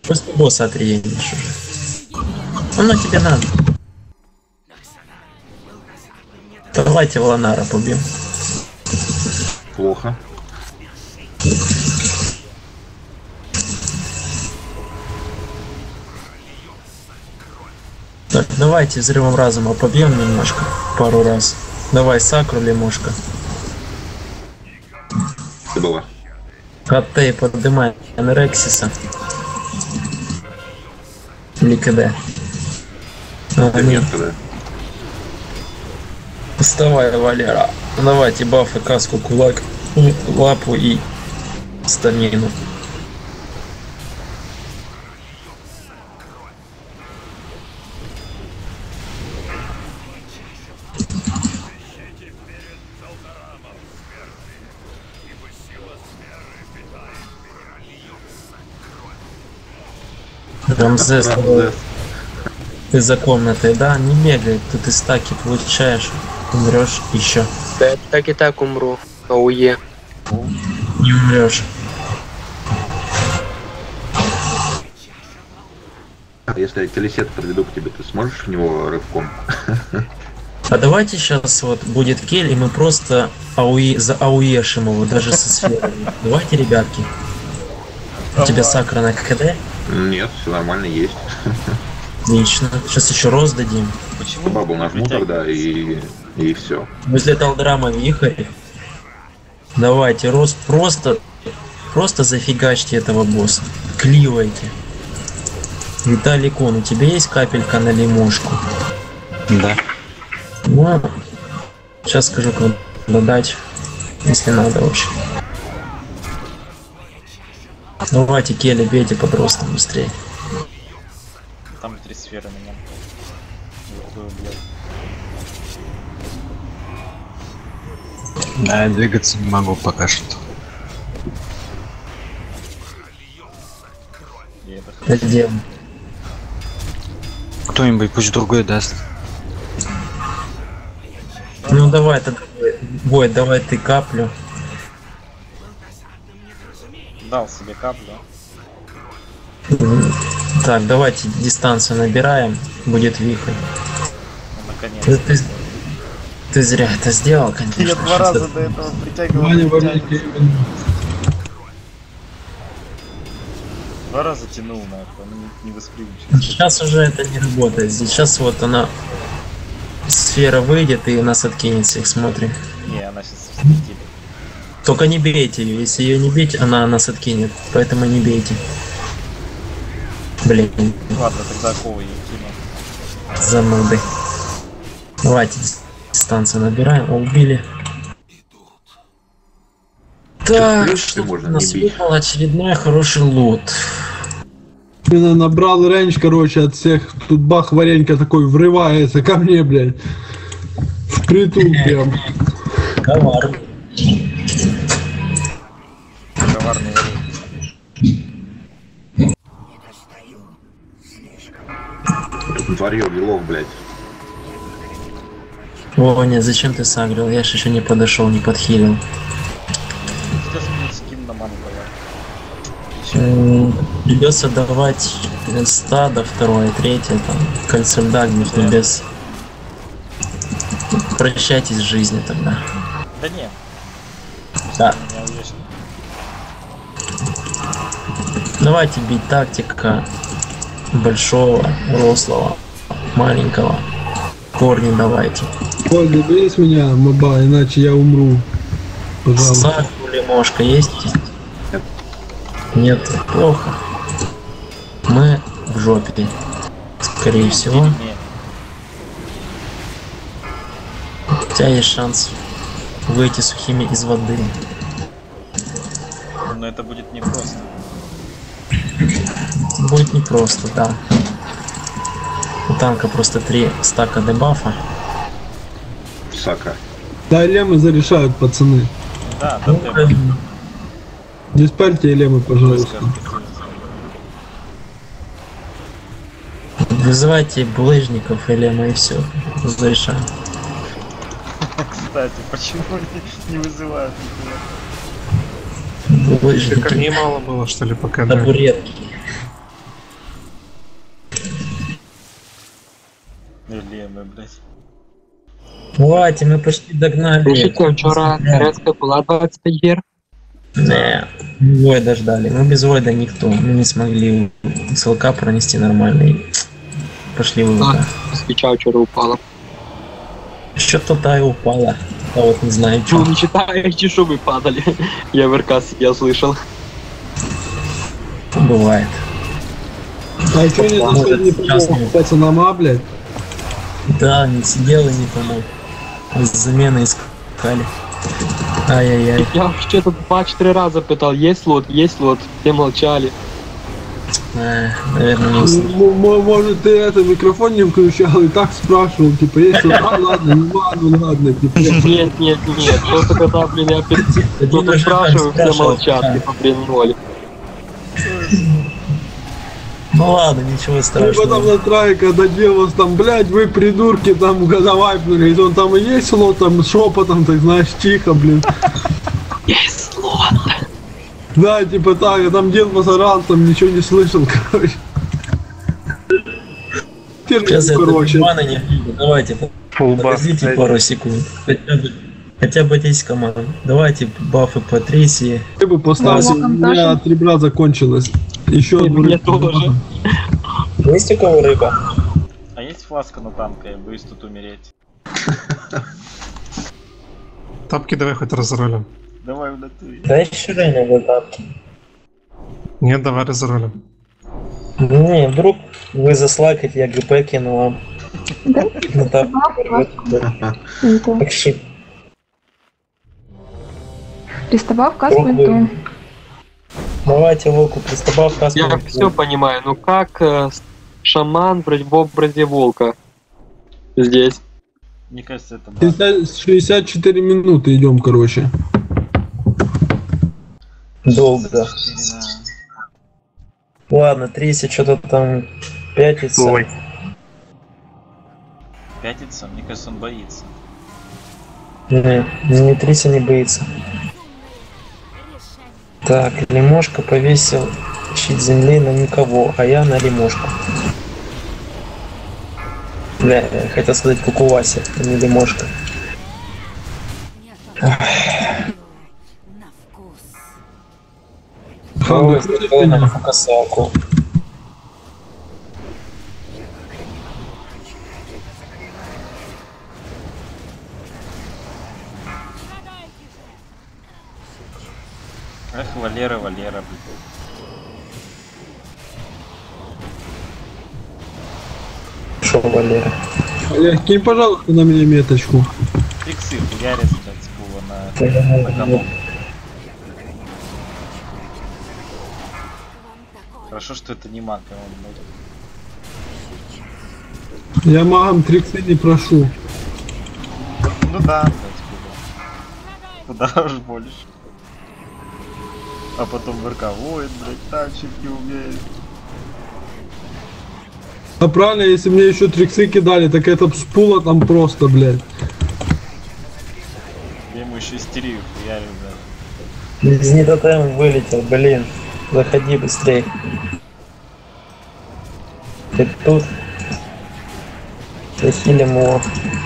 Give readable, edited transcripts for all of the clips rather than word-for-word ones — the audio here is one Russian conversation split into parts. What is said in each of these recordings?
Просто босса отреешь уже. Оно тебе надо. Давайте Ланара побьем. Плохо. Так, давайте взрывом разума побьем немножко, пару раз. Давай Сакру, Лемушка. Что было? Коттей, поднимай Анрексиса. Или КД. Да нет, когда. Вставай, Валера. Давайте бафы, каску, кулак, лапу и стамину. Рамзес, ты за комнатой, да? Не бегай, тут ты стаки получаешь, умрешь еще. Да я так и так умру. Ауе. Не умрешь. Если я телесет подведу к тебе, ты сможешь в него рывком? А давайте сейчас вот будет кель, и мы просто зауешим его, даже со сферами. Давайте, ребятки. У тебя сакра на КД? Нет, все нормально есть. Отлично. Сейчас еще роз дадим. Почему? Бабу нажму тогда и все. Возле Талдрама вихрь. Давайте, роз, просто зафигачьте этого босса. Кливайте. Виталий Кон, у тебя есть капелька на лимошку? Да. Ну, сейчас скажу, когда дать, если надо вообще. Давайте, Келли, бейте под ростом быстрее. Там 3 сферы меня. Да, я двигаться не могу пока что. Сделаем. Кто-нибудь пусть другой даст. Ну давай тогда, Бой, давай ты каплю. Дал себе каплю. Так, давайте дистанцию набираем, будет вихрь. Ну, наконец. Ты зря это сделал, конечно. Я 2 раза до этого притягивал. Ваня, Валерий, 2 раза тянул на это, он не восприимчив. Сейчас уже это не работает. Сейчас вот она сфера выйдет и нас откинет всех, смотрим. Не, она сейчас взлетит. Только не бейте ее, если ее не бить, она нас откинет. Поэтому не бейте. Блин, Ладно, тогда ковы ей кину. зануды. Давайте дистанцию набираем. О, убили. Так, плюс что можно у нас не бить. выпал очередной хороший лут. Именно набрал рейндж, короче, от всех. Тут бах, Варенька такой врывается ко мне, блядь. Впритул прям. Ковар. Коварный Тварье, белов, блядь. О, нет, зачем ты сагрил? Я ж еще не подошел, не подхилил. Сейчас будет скин на ману давай. Придется давать стадо, второе, третье, там, кольцо дагнев небес. Прощайтесь с жизнью тогда. Да не, Да. меня уверен. Давайте бить тактика большого, рослого, маленького. Корни давайте. Ольга, бери с меня, моба, иначе я умру. Пожалуйста. Саку лимошка есть? Нет. Нет, плохо. Мы в жопе. Скорее всего. Не, У тебя есть шанс выйти сухими из воды. но это будет непросто. Будет непросто, да. У танка просто 3 стака дебафа. Сака. Да, лемы зарешают, пацаны. Да, да, ты Диспельте лемы, пожалуйста. Вызывайте булыжников или мы и все. Зарешаем. Кстати, почему не вызывают никого? Булыжники. Камней мало было, что ли, пока? Табуретки. блядь. Давайте, мы почти догнали. Пишите, вчора РСК була 25 гір. Не, Вой дождали. Мы без Войда никто. Мы не смогли СЛК пронести нормально. И пошли в ВК. Свіча вчора упала. Что-то та и упала. А вот не знаю, Ну, что. не читаете, что вы падали. Я в РК я слышал. Бывает. А что не Может, не сейчас помог нет. пацанам, а, блядь? Да, не сидел и не помог. Замены искали. Ай-яй-яй. Я вообще-то 2-4 раза пытал, есть лот, все молчали. Наверное, не услышал. Может, ты это микрофон не включал и так спрашивал, типа, есть вот, а, ладно, ну ладно, типа. Нет, просто когда, блин, я Один кто-то уже там спрашиваю, все спрашивал, молчат, да. типа, блин, ноль. Ну ладно, ничего И потом страшного. на трайка доделалось там, блядь, вы придурки, там, давай, блин, он там и есть лот, там, шепотом, так знаешь, тихо, блин. Есть лот. Да, типа так, а там дед посорал, там ничего не слышал, короче. Сейчас я Короче. мана не вижу. Давайте, подождите пару секунд. Хотя бы 10 команд. Давайте бафы по Трейси. Ты бы поставил, у меня от ребра закончилось. Еще одну Мне рыбку тоже. добавил. Есть у кого рыба? А есть фласка на танка, я боюсь тут умереть. Тапки давай хоть разрулим. Давай в натуре. Да еще рано в этапе. Нет, давай разрулим. Не, вдруг вы заслакаете, я ГП кину вам. Ну так, вообще. Приставав каску Пробуем. инту. Давайте локу, приступав каску. Я все понимаю, ну как шаман в образе волка здесь? Мне кажется, это баг. 64 минуты идем, короче. Долго. Да. Ладно, Трейси что-то там пятится. Пятится? Мне кажется, он боится. Не Трейси не боится. Так, Лимошка повесил щит земли на никого, а я на Лимошку. Бля, я хотел сказать Кукувася, а не Лимошка. Ой, сделай нам фокусалку. Эх, Валера, блядь. Шо, Валера? Олег, кинь, пожалуйста, на меня меточку. Фиксы хуярят, блядь, с пула на комок. Хорошо, что это не маг, а он, Я магом триксы не прошу. ну да, блядь, куда? Куда уж больше. А потом ВРК, ой, блядь, танчик не умеет. А правильно, если мне еще триксы кидали, так это б с пула там просто, блядь. Я ему еще истерию хуярю, блядь. Из нетотем вылетел, блин. Заходи быстрей. Ты тут. Захилим его.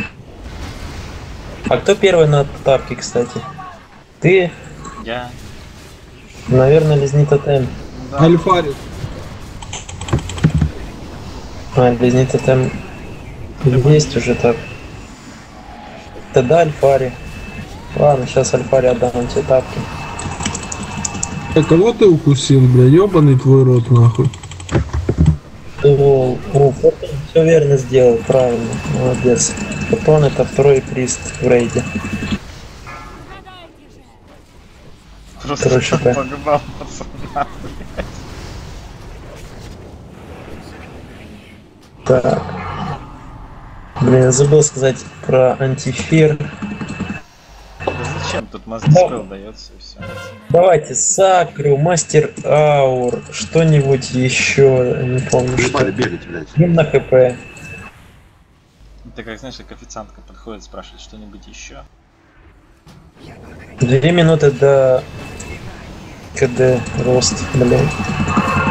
А кто первый на тапке, кстати? Ты? Я, Наверное, Лизни тотем. ну да, Альфарик. А, Лизни тотем есть уже так. Тогда Альфари. Ладно, сейчас Альфари отдам тебе тапки. А кого ты укусил, бля? Ёбаный твой рот, нахуй. Все верно сделал, правильно, молодец. Фотон это второй прист в рейде. просто короче, да. погнал пацана. Так. Блин, я забыл сказать про антифир. Да зачем? Тут мастер дается и все. Давайте Сакру, Мастер Аур, что-нибудь еще, не помню что. Ебали бегать, блядь. Им на ХП. Это как, знаешь, как официантка подходит, спрашивает что-нибудь еще. 2 минуты до КД рост, блин.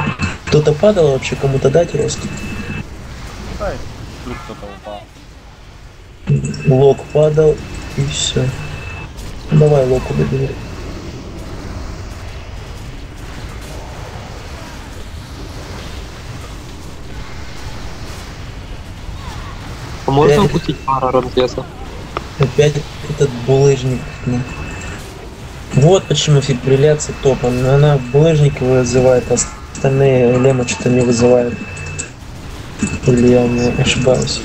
Кто-то падал вообще, кому-то дать рост? Да, и вдруг кто-то упал. Лок падал и все. Давай локу добери. А можно Опять? упустить пара разлеса? Опять этот булыжник. Ну. Вот почему фибрилляция топа. Она булыжники вызывает, а остальные лемы что-то не вызывают. Или я не ошибаюсь.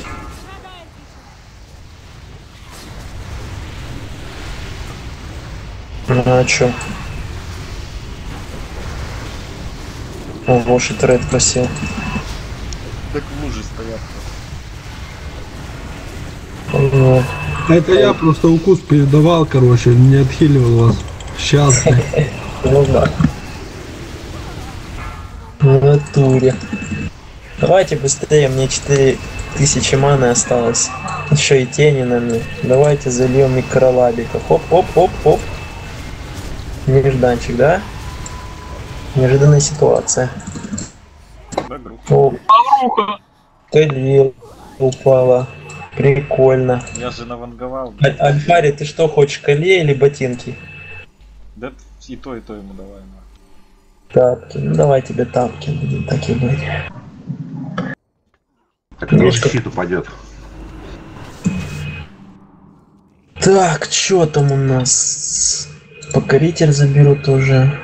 А чё? Ого, шитред просел. Так в луже стоят. Ну, Это я просто укус передавал, короче, не отхиливал вас. Сейчас, блядь. ну да. В натуре. Давайте быстрее, мне 4000 маны осталось. Еще и тени на мне. Давайте зальем микролабиков. Оп. Нежданчик, да? Неожиданная ситуация. Да, группа. О, колел упала. Прикольно. Я же наванговал. Альфари, ты что хочешь, коле или ботинки? Да и то ему давай. На. Тапки. Ну давай тебе тапки, будем так и быть. Так, ну, Мишка. щит упадет. Так, что там у нас? Покоритель заберут уже.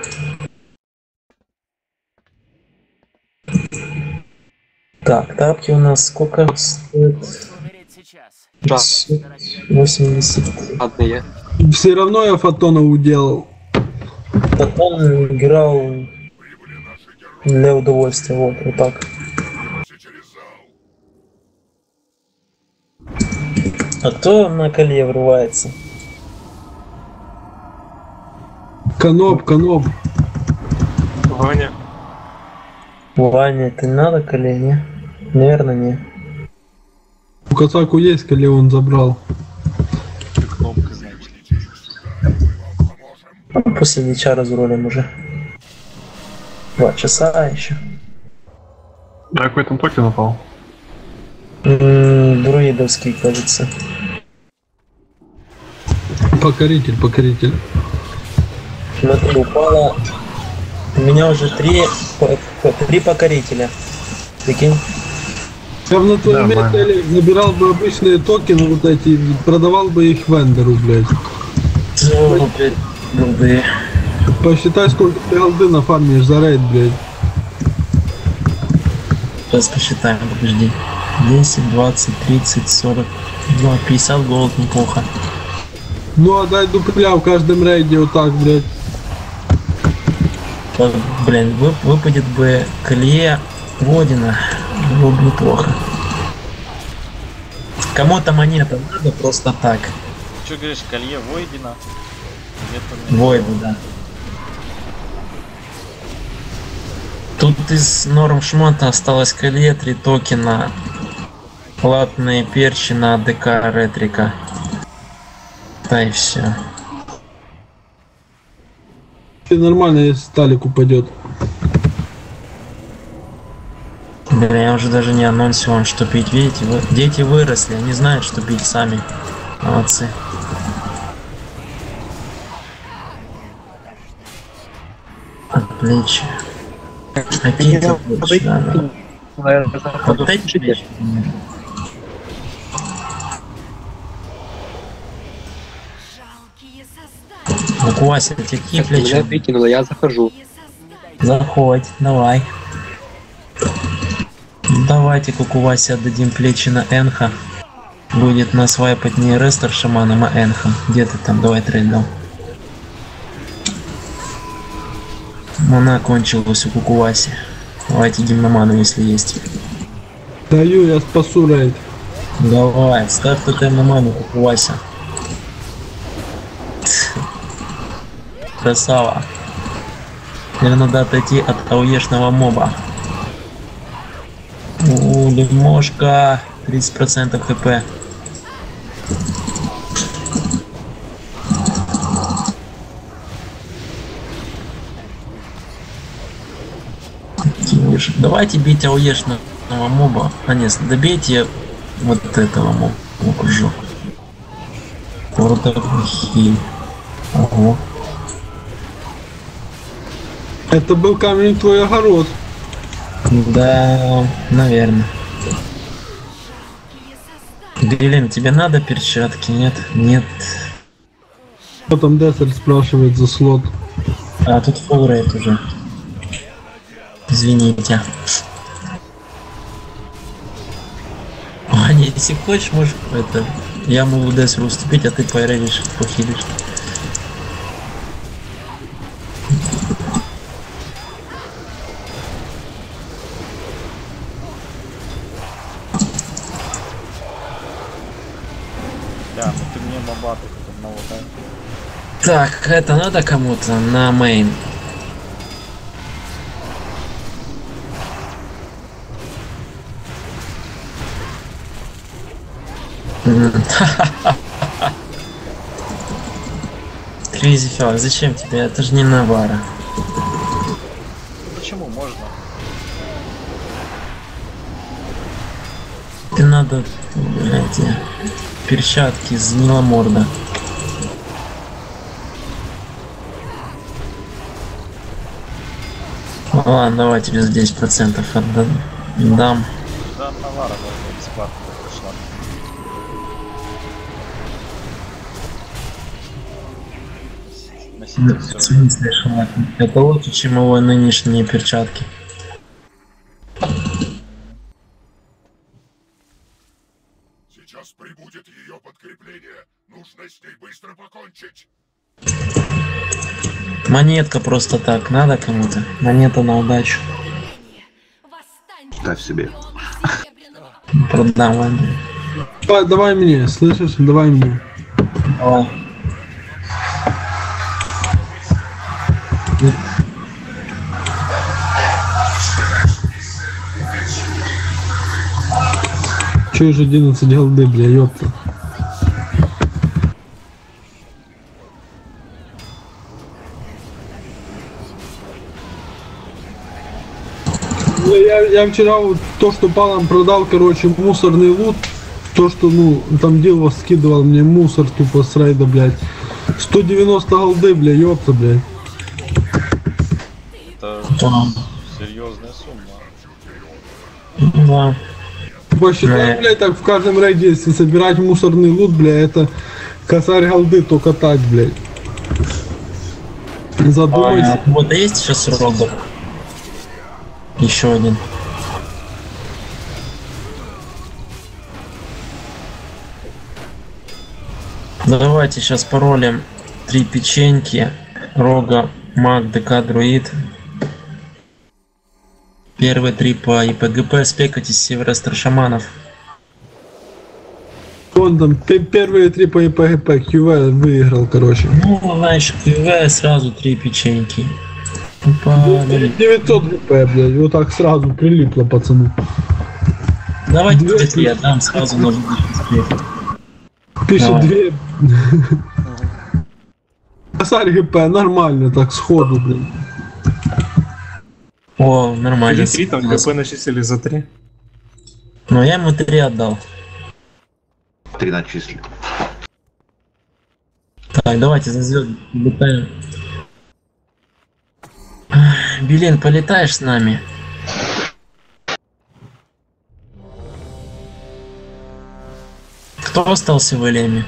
Так, тапки у нас сколько стоят? Да, 80. одные. Все равно я Фотона уделал. Потом играл для удовольствия, вот так. А кто на коле врывается? Каноп. Ваня. Ваня, ты надо коле, не? Наверное, не. У Кацаку есть, коли он забрал. Кнопка, значит. А после дича разрулим уже. 2 часа еще. Я какой там токен упал. Друидовский, кажется. Покоритель. Смотри, упало. У меня уже 3 покорителя. Прикинь? Я бы на твоем месте, Нормально. Олег, забирал бы обычные токены вот эти, продавал бы их вендору, блядь. Опять голды. Посчитай, сколько ты голды нафармишь за рейд, блядь. Сейчас посчитаем, подожди. 10, 20, 30, 40, 50 голд, неплохо. Ну, отдай дупля в каждом рейде вот так, блядь. Вот, блин, выпадет бы колея Водина, было бы неплохо. Кому-то монета надо просто так. Че говоришь, колье Войдина? Войда, да. Тут из норм шмота осталось колье, 3 токена, платные перчи на АДК ретрика. Да и все. И нормально, если сталик упадет. Бля, я уже даже не анонсирован, что пить. Видите, дети выросли, они знают, что пить сами. Молодцы. Отлично. Какие-то плечи, да. Вот эти плечи. Ну, Вася, какие Меня плечи? выкинуло, я захожу. Заходь, давай. Давайте Кукувасе отдадим плечи на Энха. Будет нас вайпать не Рестор шаманом, а Энхом. Где ты там? Давай трейд дам. Мана кончилась у Кукуваси. Давайте гимноману, если есть. Даю, я спасу рейд. Давай, ставь тотем на ману, Кукувася. Красава. Теперь надо отойти от ауешного моба. Лимошка. 30% хп. Давайте бить ауешного моба. А нет, добейте вот этого моба. Кружок. Ордохи. Ого. Это был камень в твой огород. Да, наверное. Грилин, тебе надо перчатки? Нет? Нет. Кто там Дессель спрашивает за слот? А тут фулрейт уже. Извините. А, не, если хочешь, можешь это... Я могу Десселю уступить, а ты поэришь, похилишь. Да, ну ты мне бабату как одного, да? Так, это надо кому-то на мейн. Crazy Fella, зачем тебе? Это же не Навара. Почему можно? Ты надо эти перчатки из Ниломорда. Ладно, давай тебе за 10% отдам. Да, Навара должна бесплатно пришла. Носитель В все. смысле, шалатный? Это лучше, чем его нынешние перчатки. Сейчас прибудет ее подкрепление. Нужно с ней быстро покончить. Монетка просто так. Надо кому-то? Монета на удачу. Ставь себе. Продам Андрей. Давай мне, слышишь? Давай мне. Давай. Че же 11 голды, бля, ёпта. Я вчера вот то, что палом продал, короче, мусорный лут. То, что, ну, там Дилва скидывал мне мусор тупо с рейда, блядь. 190 голды, бля, ёпта, блядь. Это серьезная сумма. Да. Посчитай, блядь, так в каждом рейде, если собирать мусорный лут, бля, это косарь голды только так, блядь. Задумайся. Вот есть сейчас робот? Еще один. Давайте сейчас паролем 3 печеньки, рога, маг, ДК, друид. Первые 3 по ИПГП, спекайтесь севера шаманов. Он там первые 3 по ИПГП, QV выиграл, короче. Ну, знаешь, КВ сразу 3 печеньки. Опа, 900 ГП, блядь, вот так сразу прилипло, пацаны. давайте тебе я дам сразу на успех. 1002. Косарь ГП, нормально, так сходу, блин. О, нормально. Или 3, там ГП начислили за 3. Но я ему 3 отдал. 3 начисли. Так, давайте за звезды летаем. Билин, полетаешь с нами? Кто остался в Элеме?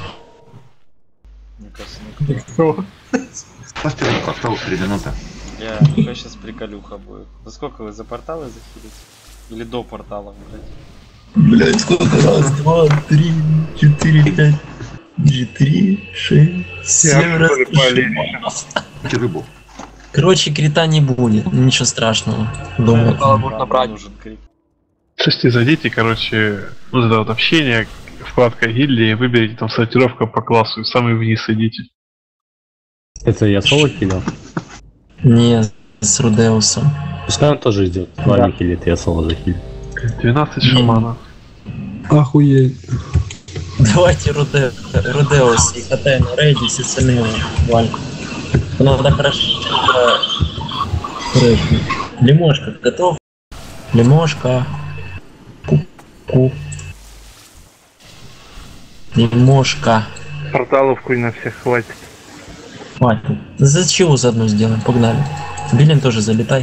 Мне кажется, никто. Ставьте, осталось 3 минуты. Я сейчас приколюха будет. За сколько вы за порталы захилите? Или до портала, блядь? Блять, сколько раз? 2, 3, 4, 5, 4, 6, 7 раз. Дайте рыбу. Короче, крита не будет, ничего страшного. Думаю. Можно брать. Нужен крик. Слушайте, зайдите, короче, вот это вот общение, вкладка гильдии, выберите там сортировка по классу и самый вниз идите. Это я соло кидал? Не, с Рудеусом. Пускай он тоже идет. Вами хилит, я соло захилю. 12 шаманов. Охуеть. Давайте Рудеус и катаем на рейде, все остальные вальку. Надо хорошо. Лимошка, готов? Лимошка. Ку-ку. Лимошка. Порталовку и на всех хватит. Хватит. За чего заодно сделаем? Погнали. Билин тоже залетай.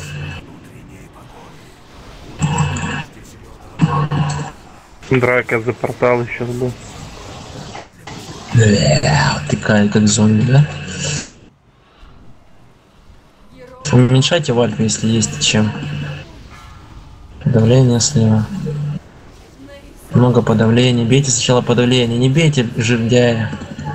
Драка за портал сейчас был. Тыкает как зомби, да? Уменьшайте в альфа, если есть чем. Подавление слева. Много подавления. Бейте сначала подавление. Не бейте жердяя.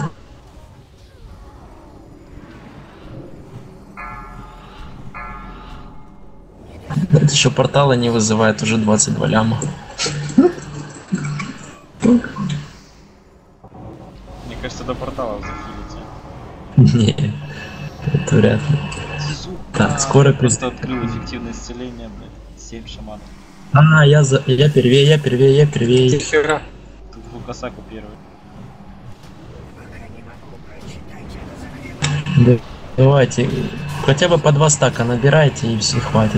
Это еще порталы не вызывает, уже 22 ляма. Мне кажется, до порталов захилите. Не, это вряд ли. Сука. Так, скоро Просто открыл эффективное исцеление, блядь. 7 шаманов. Я первее. Тут Лукасаку первый. Да, давайте, хотя бы по 2 стака набирайте и все, хватит.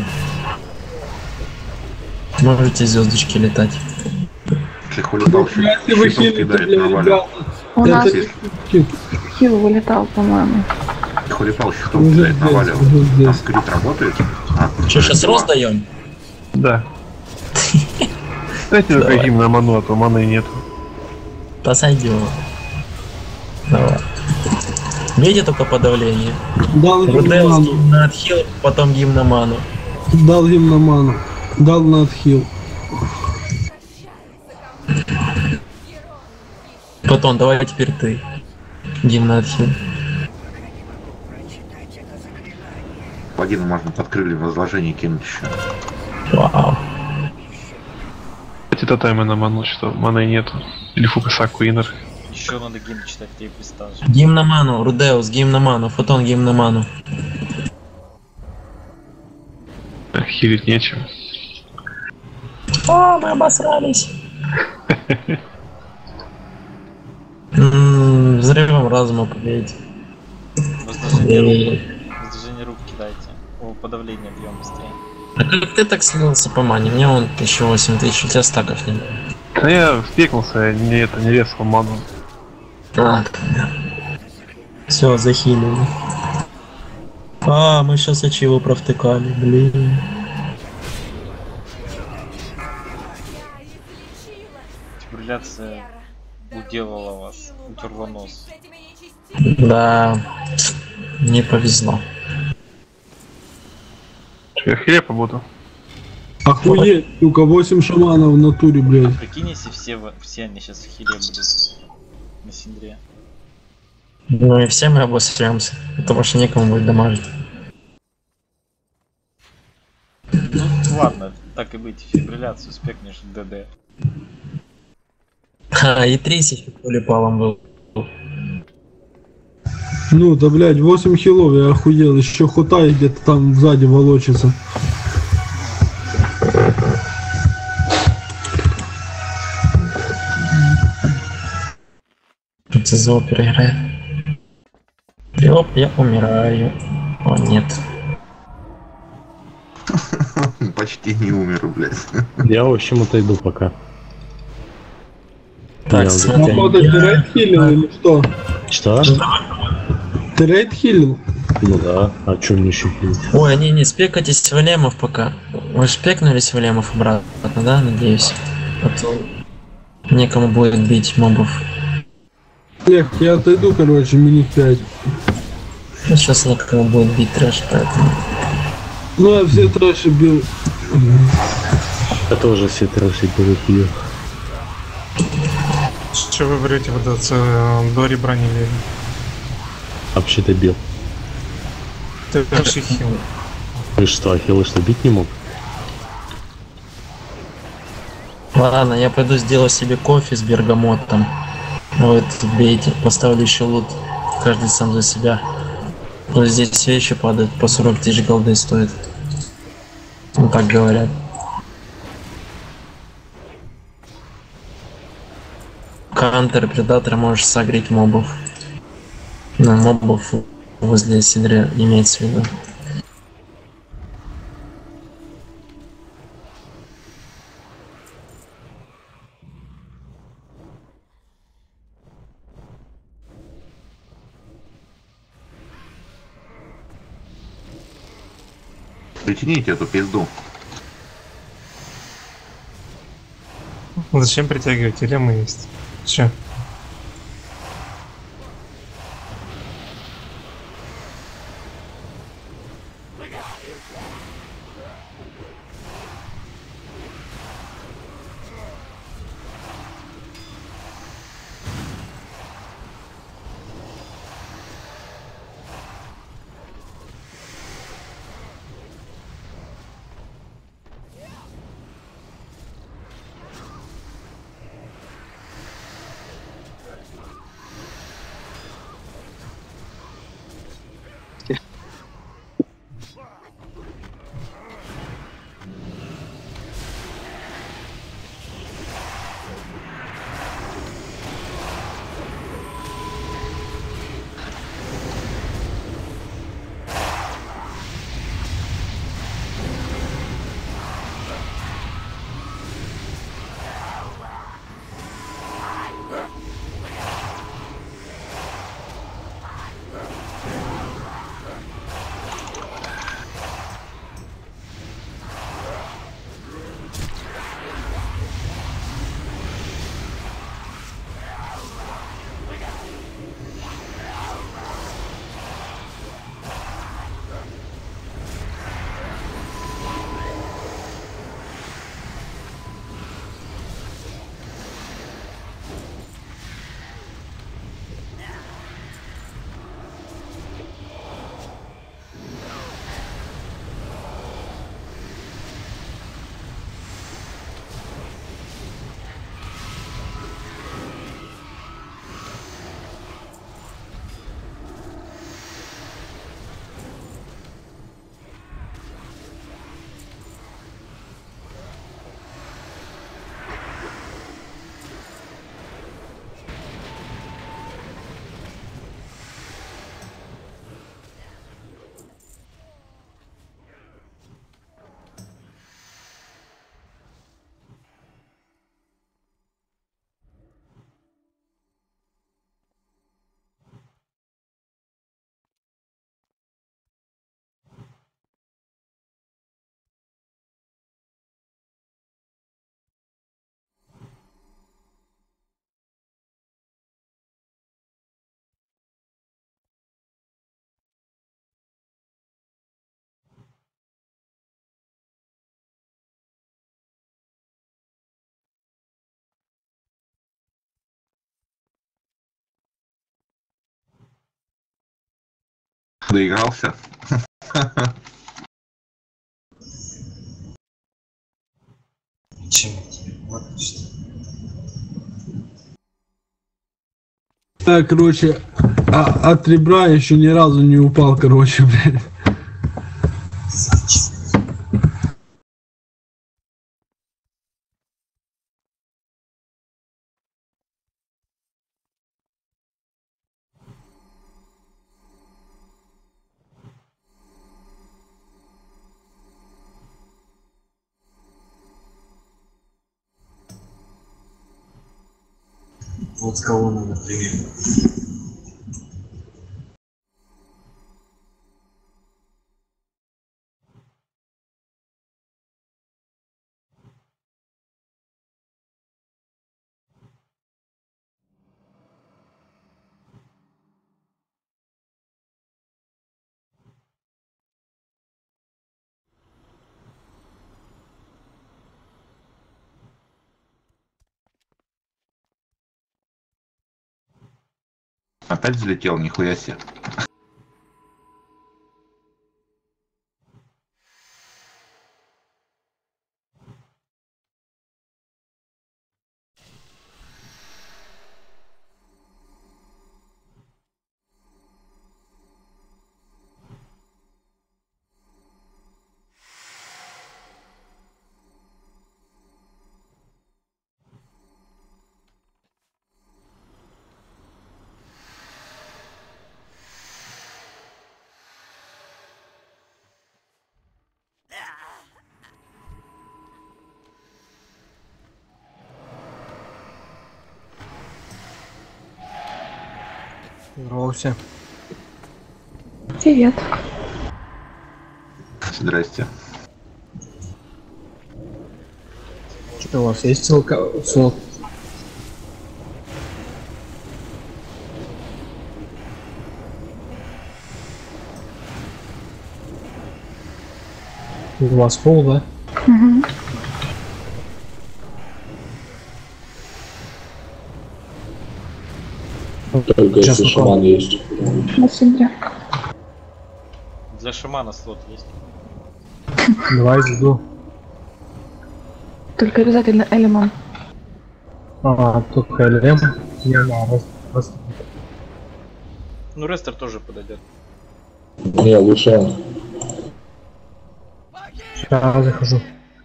Можете звездочки летать. Если улетал, Если вы щитом хилите, кидает бля, на Валю. ребята. У нас Это хит. хил вылетал, по-моему. Хулипал щитом Уже кидает на здесь, Валю. уже здесь. Там скрит работает. Что, сейчас рост даем? Да. Дайте только гимн ману, а то маны нет. Посадил. Давай. Бейте только подавление. Дал Рудеус гимноману. на отхил, потом гимноману. Дал гимноману. Дал на отхил. Потом давай теперь ты. Гимн отхил. Плагину можно под крылья возложения кинуть еще. Вау. Дайте тотаймы на ману, что маны нету. Или Фукасаку Инер. Еще надо гимн читать, тебе пистаж. Гимноману, Рудеус, гимноману, фотон гимноману. Хилить нечем. О, мы обосрались. Взрывом разума победить. Воздвижение рук кидайте. О, подавление бьем быстрее. А как ты так слился по мане? Мне он еще 8000, у тебя стаков не было. Да я спекнулся, не резал ману. Все, захилили. Мы сейчас очеву провтыкали, блин. Фибрилляция уделала вас, утерла нос. Да, не повезло. Че, я хлеб буду. Охуеть, сука, 8 шаманов в натуре, блядь. Прикинь, если все они сейчас в хиле будут на Синдре. Ну и все мы обосремся, потому что некому будет дамажить. Ну ладно, так и быть, фибрилляцию спекнешь в ДД. И 30 полипалом был. Ну да, блядь, 8 хилов, я охуел. Еще хутай где-то там сзади волочится. ЦЗО переиграет. И оп, я умираю. О, нет. Почти не умер, блядь. Я, в общем, отойду пока. Так, Я смотри. Походу, ты рейд хилил или что? Что? Ты рейд хилил? Ну да, а чё мне еще хилить? Ой, не, спекайтесь в лемов пока. Вы спекнулись в лемов обратно, да, надеюсь? А то некому будет бить мобов. Эх, я отойду, короче, минут 5. Ну, сейчас некому будет бить трэш, поэтому... Ну, я все трэши бил. Я тоже все трэши перепью. Что вы берете вот это до ребра не лезет? Вообще-то бил. Ты трэши хил. Ты что, ахиллы что, бить не мог? Ладно, я пойду сделаю себе кофе с бергамотом. Вы тут бейте, поставлю еще лут. Каждый сам за себя. Вот здесь вещи падают, по 40 тысяч голды стоит. Ну так говорят. Кантер, предатор, можешь согреть мобов. Ну, мобов возле Синдре имеется в виду. Притяните эту пизду. Зачем притягивать? Или мы есть? Че? Доигрался. Да, короче, от ребра еще ни разу не упал, короче, блядь. Вот кого надо примерно. Опять взлетел, нихуя себе. Здоровался. Привет. Здрасте. Что у вас есть слот? У вас фул, да? Угу. Только если шаман есть. Спасибо. Для шамана слот есть. Давай жду. Только обязательно Элиман. Только Элем. Не знаю, раз. Ну, Рестер тоже подойдет. Не, лучше он. Сейчас захожу.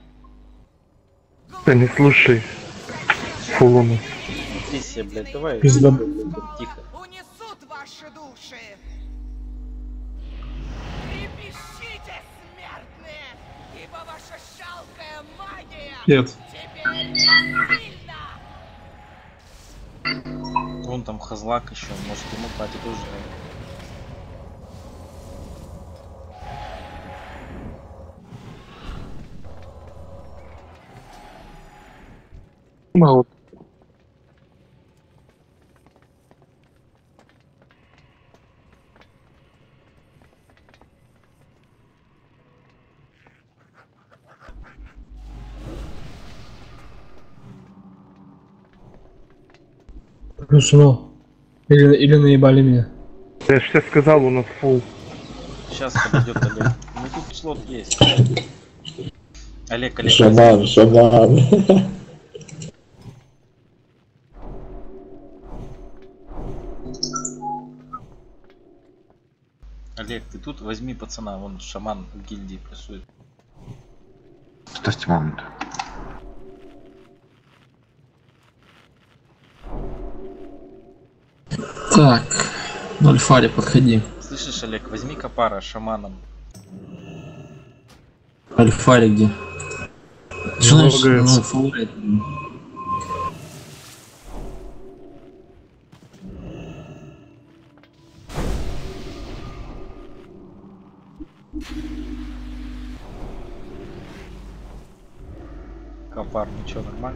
Да не слушай. Фулону. Тиси, блядь, давай. Пизда. Тихо. Унесут ваши души. Трепещите, смертные, ибо ваша жалкая магия Нет. теперь сильна. Вон там Хазлак еще, может ему пати тоже. Могу. Плюс ну. Или наебали меня. Я же тебе сказал, у нас фул. Сейчас подойдет Олег. Ну тут слот есть. Олег. Шаман. Олег, ты тут возьми пацана, вон шаман в гильдии плюсует. Ставьте момент. Так, Альфари, подходи. Слышишь, Олег, возьми Капара шаманом. Альфари где? Знаешь, ну, фаворит. Капар, ну чё, нормально?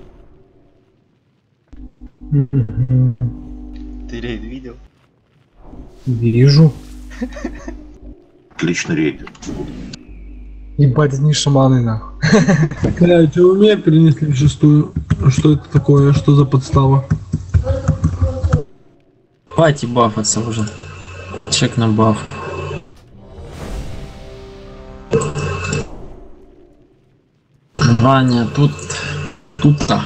Ты рейд видел? Вижу. Отличный рейд. Ебать, одни шаманы нахуй. Блядь, вы меня перенесли в шестую. Что это такое? Что за подстава? Пати бафаться уже. Чек на баф. Ваня, тут-то.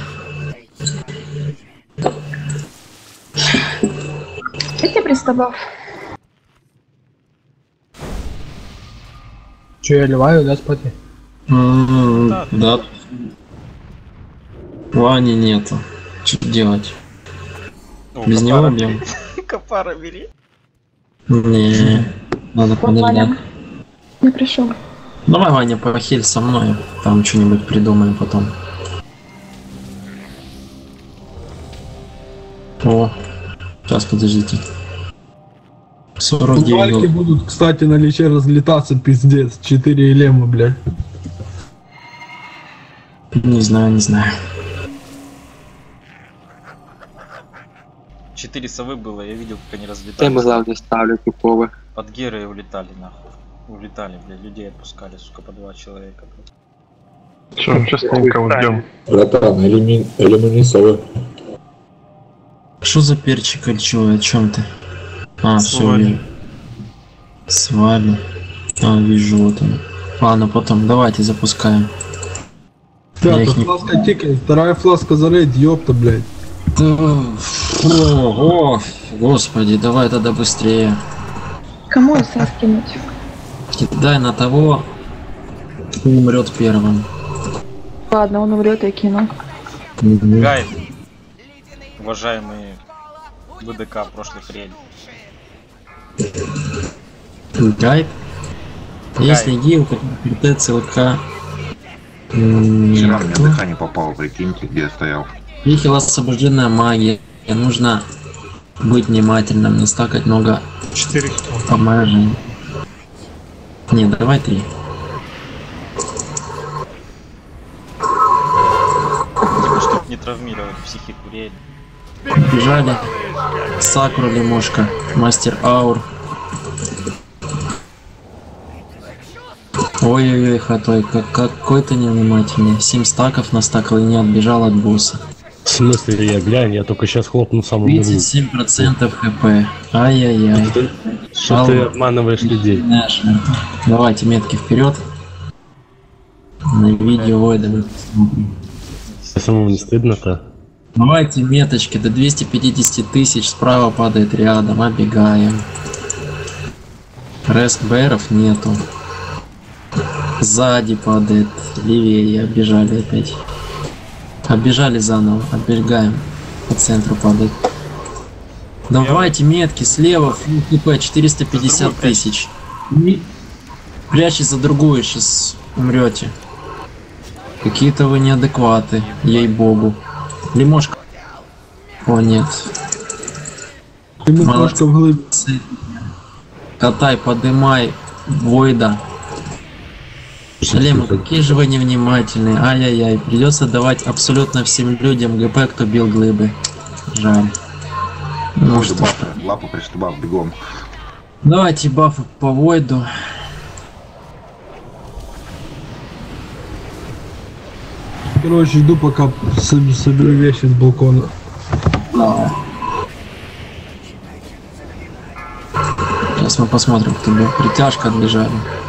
Эти приставав. Че, я ливаю, да, спати? Да. Вани нету. Что делать? О, Без него бьем. Капара бери. Не, надо подождать. Не пришел. Давай, Ваня, похиль со мной. Там что-нибудь придумаем потом. О, сейчас подождите. 49 Футбольки будут, кстати, на личе разлетаться, пиздец. 4 элема, блядь. Не знаю. 4 совы было, я видел, как они разлетались. Темы завжди ставлю типово. Под герой улетали нахуй. Улетали, блядь, людей отпускали, сука, по 2 человека. Что, частенько ждем. Братан, элемунисовы. Что за перчик кольчевый? О чем ты? А, все, вижу. Свали. А, вижу, вот он. Ладно, потом давайте запускаем. Пятая фласка тикает, вторая фласка за рейд, ёпта, блядь. О, господи, давай тогда быстрее. Кому СС кинуть? Кидай на того, кто умрет первым. Ладно, он умрет, я кину. Гайд, уважаемые ВДК прошлых рейдов. Гайд? Если гейл, то ПТ, ЦЛК. Вчера у меня дыхание попало, прикиньте, где я стоял. Вихила освобожденная магия. Нужно быть внимательным, не стакать много 4 помажений. Не, давай 3. не травмировать психику рейд. Бежали. Сакру Лимошка. Мастер Аур. Ой-ой-ой, Хатой, какой ты невнимательный. 7 стаков настакал и не отбежал от босса. В смысле, я глянь, я только сейчас хлопнул самым 37% хп. Ай-яй-яй. Что ты обманываешь людей? Давайте метки вперед. На видео Войда мы посмотрим. Самому не стыдно-то? Давайте меточки до 250 тысяч. Справа падает рядом. Оббегаем. Реск бэров нету. Сзади падает. Левее. Оббежали опять. Оббежали заново. Оббегаем. По центру падает. Давайте метки. Слева ФП 450 тысяч. Прячьте за другую. Сейчас умрете. Какие-то вы неадекваты. Ей-богу. Лимошка. О, нет. Молодцы. Катай, подымай Войда. Шалема, какие же вы невнимательные. Ай-яй-яй. Придется давать абсолютно всем людям ГП, кто бил глыбы. Жаль. Ну что ж. Лапу приступав, бегом. Давайте бафы по Войду. Короче, жду пока соберу вещи с балкона. Сейчас мы посмотрим, кто был. Притяжка отбежали.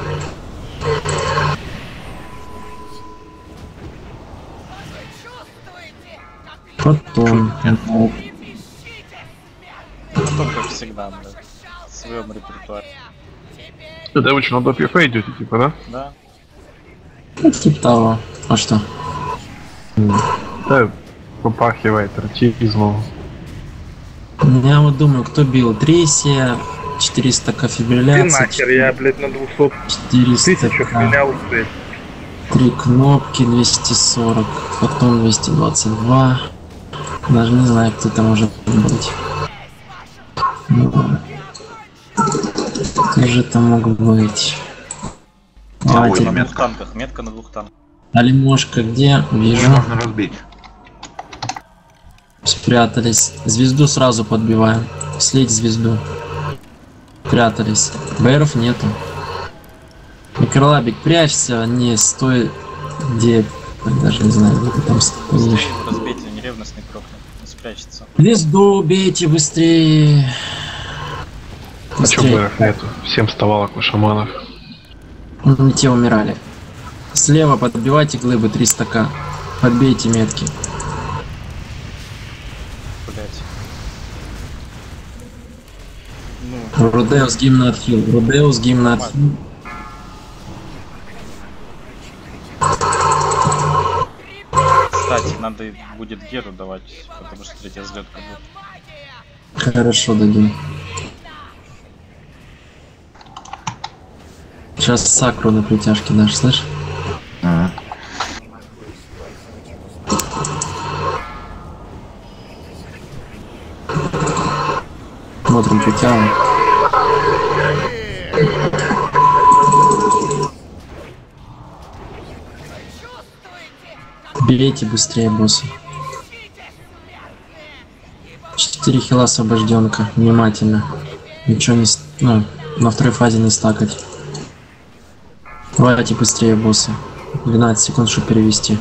Потом. Потом, как всегда, блядь. В своем репертуаре. Да, вы что, на ДПФ идете, типа, да? Да. Ну, типа того. А что? Да, попахивает артизмом. Я вот думаю, кто бил. Тресия, 400 кафибрилляций. Ты нахер, я, блядь, на 200 400 хмелял, блядь. 3 кнопки, 240, потом 222. Даже не знаю, кто это может быть. Кто же это мог быть? Давайте. На 2 танках, метка на 2 танках. А Лимошка где? Вижу. Можно разбить. Спрятались. Звезду сразу подбиваем. Слить звезду. Прятались. Бэров нету. Микролабик, прячься, не стой, где, даже не знаю, где ты там стоишь. Разбейте, неревностный прокнет, не спрячется. Звезду убейте быстрее. А чё бэров нету? 7 вставалок у шаманов. Не те умирали. Слева подбивайте глыбы 300к. Подбейте метки. Блять. Рудеус гимн отхил. Рудеус гимн отхил. Кстати, надо будет Геру давать, потому что 3-я взлетка будет. Хорошо, дадим. Сейчас Сакру на притяжке дашь, слышь? Смотрим притягу. Бейте быстрее, босса. 4 хила освобожденка. Внимательно. Ничего не... Ну, на второй фазе не стакать. Давайте быстрее, босса. 12 секунд, чтобы перевести.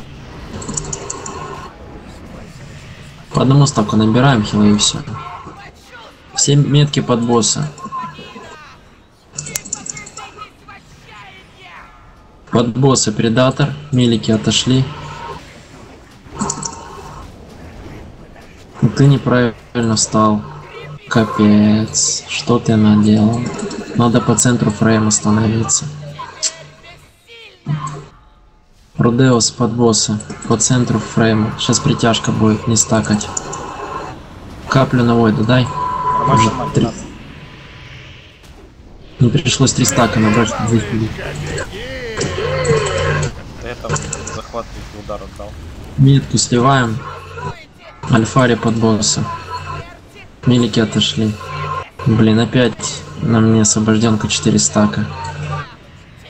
По одному стаку набираем хила и все. Все метки под босса. Под босса предатор. Милики отошли. Ты неправильно встал. Капец. Что ты наделал? Надо по центру фрейма становиться. Рудеус под босса. По центру фрейма. Сейчас притяжка будет, не стакать. Каплю на Войду дай. Уже 3. Не пришлось 3 стака набрать, чтобы выходить. Это захватывающий удар отдал. Метку сливаем. Альфари под босса. Милики отошли. Блин, опять на мне освобожденка 4 стака.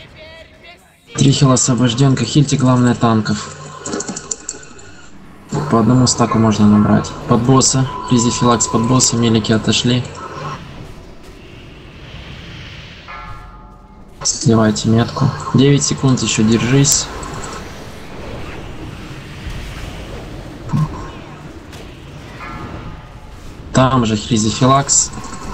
3 хила освобожденка. Хильте главное танков. по одному стаку можно набрать. Под босса, физифилакс под босса, мелики отошли. Сливайте метку. 9 секунд еще держись. Там же хризифилакс.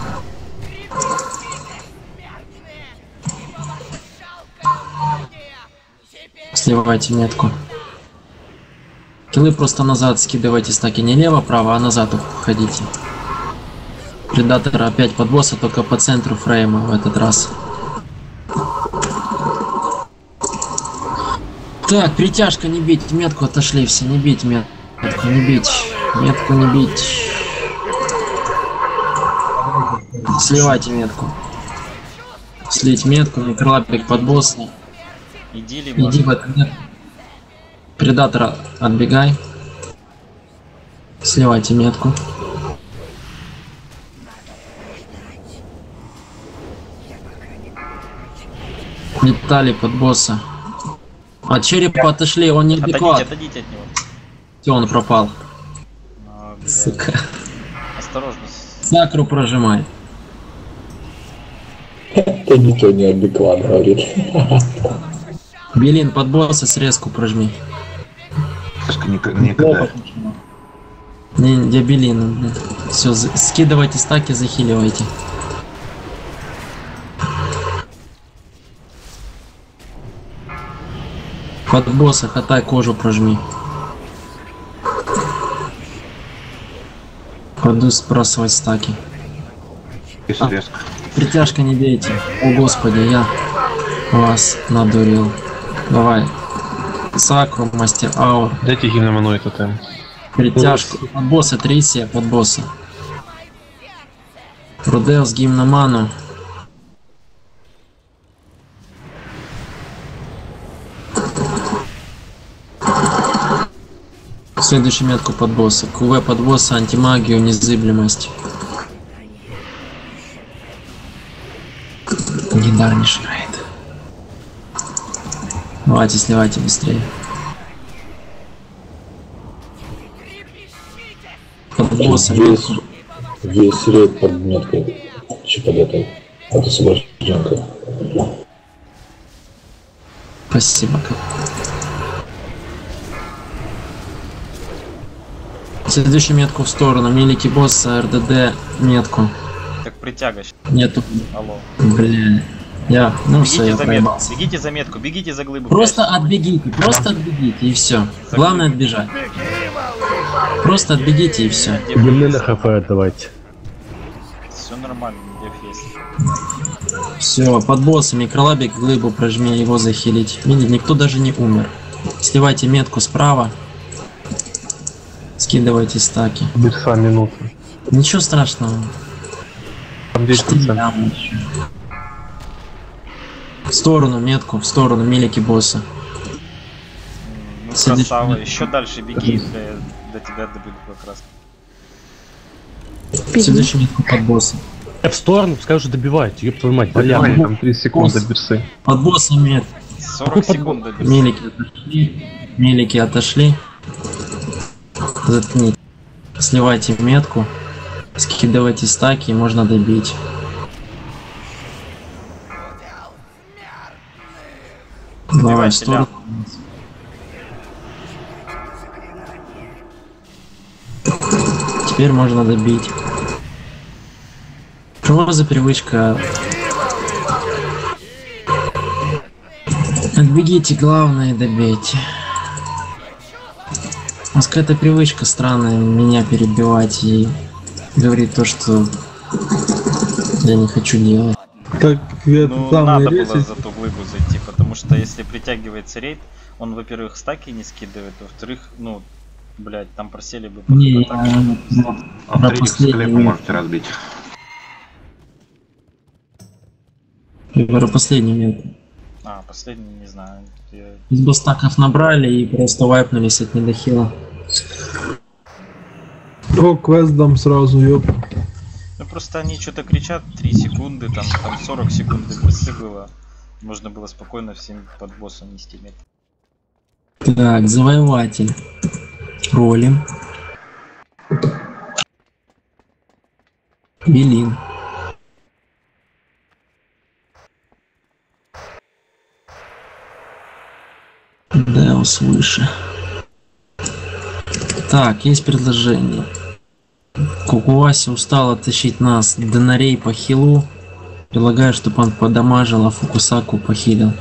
Сливайте метку. Киллы просто назад скидывайте стаки, не лево-право, а назад уходите. Предатор опять под босса, только по центру фрейма в этот раз. Так, притяжка, не бить, метку отошли все, не бить метку, не бить, метку не бить. Сливайте метку. Слить метку, микролапик под босса. Иди в этот метку. Предатора отбегай. Сливайте метку. Виталий под босса. От черепа отошли, он не адекват. Отойдите от него. Все, он пропал. Сука. Осторожно. Сакру прожимай. Это никто не адекват говорит. Белин под босса, срезку прожми. Не, где Белин? Все, скидывайте стаки, захиливайте. Под босса хатай, кожу прожми. Пойду сбрасывать стаки. Притяжка не бейте. О господи, я вас надурил. Давай. Сакру, мастер аур. Дайте гимноману тотем. Притяжку. Под босса Трисия, под босса. Рудеус гимноману. Следующую метку под босса. КВ под босса, антимагию, незыблемость. Легендарнейший рейд. Давайте, сливайте быстрее. Под босса. Весь рейд под меткой. Че под этой? Под освобожденкой. Спасибо. Следующую метку в сторону. Милики босса, РДД метку. Так притяга. Нету. Алло. Бля. Я, ну все, я проебался. Бегите за метку, бегите за глыбу. Просто отбегите, и все. Главное отбежать. Просто отбегите и все. Гимны на ХФ отдавайте. Все нормально, деф есть. Все, под босса микролабик, глыбу прожми, его захилить. Видите, никто даже не умер. Сливайте метку справа. Скидывайте стаки. Бирса минута. Ничего страшного. Там 10%. В сторону метку, в сторону милики босса. Ну красава, еще дальше беги, я до тебя добегу как раз. Следующий метку под босса. В сторону, пускай уже добивайте, ёб твою мать. Там 3 секунды бирсы. Под боссом мет. 40 секунд до бирсы. Милики отошли. Милики отошли. Заткните. Сливайте метку. Скидывайте стаки, и можно добить. Давай в сторону. Теперь можно добить. Что за привычка? Отбегите, главное, добейте. У нас какая-то привычка странная меня перебивать и говорить то, что я не хочу делать. Так, ну, надо было за ту глыбу зайти, потому что если притягивается рейд, он, во-первых, стаки не скидывает, во-вторых, ну, блять, там просели бы. Не, про последний можете разбить. Про последний нет. А, последний, не знаю. Из бастаков набрали и просто вайпнулись от недохила. О, квест дам сразу, ёп. Ну просто они что-то кричат 3 секунды, там 40 секунд бесы было. Можно было спокойно всем под боссом нести метку. Так, завоеватель. Ролим. Белин. Деус выше. Так, есть предложение. Кукуаси устал оттащить нас Денарей по хилу. Предлагаю, чтобы он подамажил, а Фукусаку похилил.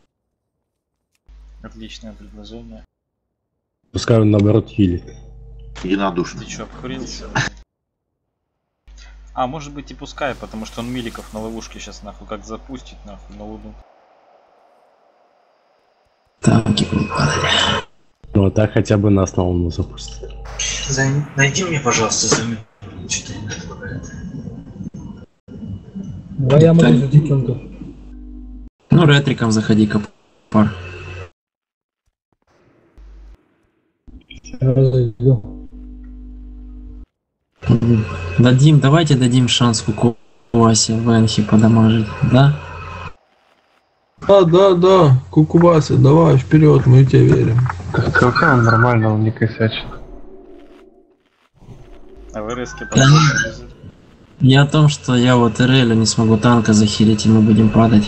Отличное предложение. Пускай он наоборот хилит. Единодушно. Ты чё, обкурился? А, может быть и пускай, потому что он миликов на ловушке сейчас нахуй как запустит нахуй на луну. Так, и буду падать. Ну а так хотя бы нас на луну запустит. Найди мне, пожалуйста, замет. Что-то не предлагает. Давай я могу зайти кем-то. Ну, ретриком заходи, Капар. Давайте дадим шанс Кукуасе в Энхи подамажить, да? Да, Кукубаси, давай вперед, мы тебе верим. Какая он нормально, он не косячит. А в РСке Не о том, что я вот Ирелю не смогу танка захилить, и мы будем падать.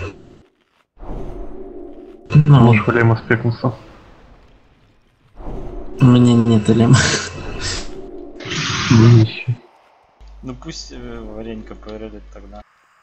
Ну, можешь Лема спекнуться. У меня нет Лема. Ну пусть Варенька поэрелит тогда.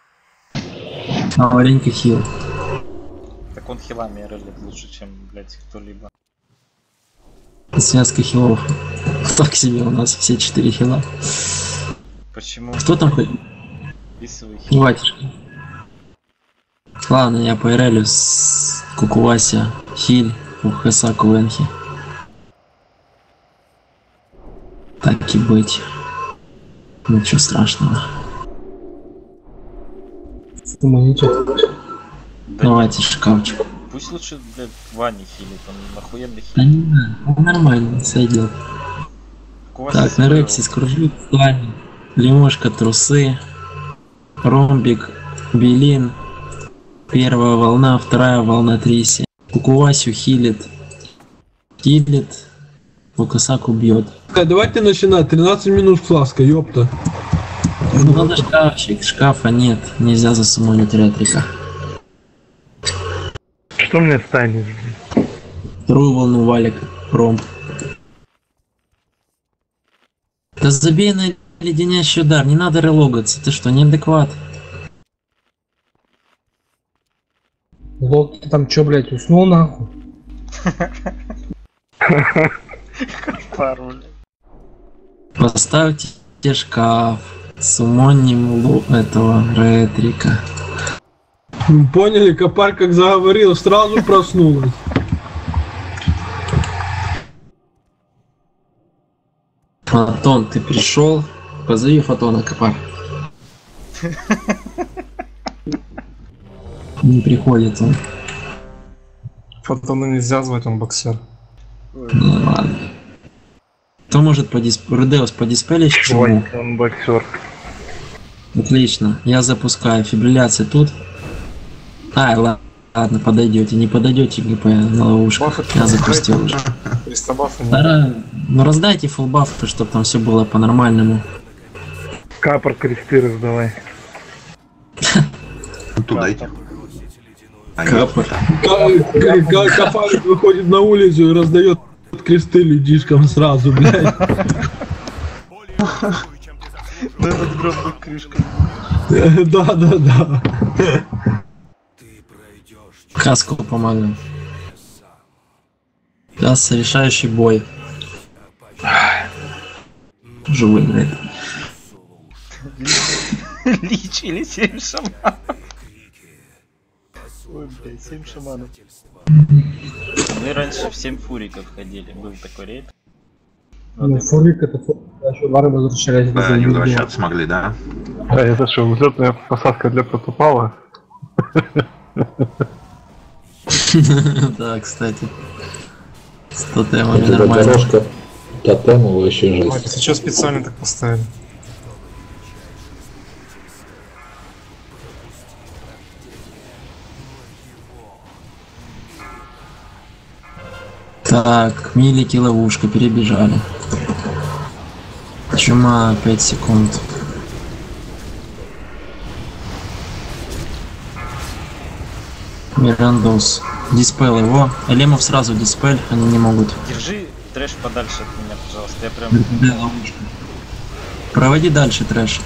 А Варенька хил. Так он хилами эрелит лучше, чем, блять, кто-либо. Связка хилов. Так себе у нас все 4 хила. Почему? Кто там хоть? Писовый хил. Батюшка. Ладно, я поэрелю с Кукуаси, Хиль, Ухасаку, Энхи. Так и быть. Ничего страшного. Давайте шкафчик. Пусть лучше, блядь, Ваня хилит, он охуенно хилит. Да не надо, он нормально, сойдет. Так, на Рексе скружит пламя, Лимошка, трусы, Ромбик, Белин, первая волна, вторая волна Триси. Кукуасю хилит, Фукусаку бьет. Давайте начинать, 13 минут фласка, ёпта. Ну надо шкафчик, шкафа нет, нельзя засуммонить ретрика. Что мне станет? Вторую волну валик, Ромб. Да забей на леденящий удар, не надо релогаться, ты что, неадекват? Лок, ты там чё, блядь, уснул нахуй? Поставьте шкаф, суммоним этого ретрика. Поняли, Копар как заговорил, сразу проснулась. Фотон, ты пришел? Позови Фотона, Копар. Не приходит он. Фотона нельзя звать, он боксер. Ну ладно. Кто может по Рудеус подиспелить? Ой, он боксер. Отлично. Я запускаю фибрилляцию тут. Ладно, подойдете. Не подойдете ГП на ловушку. Я запустил уже. Ну раздайте фулбафы, чтобы там все было по-нормальному. Капор кресты раздавай. Туда идти. Капор. Копар выходит на улицу и раздает кресты людишкам сразу, блядь. Ну этот гроб крышкой. Да. Каску помогу. Даст решающий бой. Уже выиграет. Лич или 7 шаманов. Ой, блядь, 7 шаманов. Мы раньше в 7 фуриков ходили, был такой рейд. Ну, фурик это еще два раза возвращались. Они возвращаться смогли, да? А это что, взлетная посадка для протопала? Да, кстати. С тотемами нормально. Дорожка тотема вообще жесть. Сейчас специально так поставили. Так, милики ловушка, перебежали. Чума 5 секунд. Мирандос. Диспел его. Элемов сразу диспель, они не могут. Держи трэш подальше от меня, пожалуйста. Я прям... Да, ловушка. Проводи дальше трэш.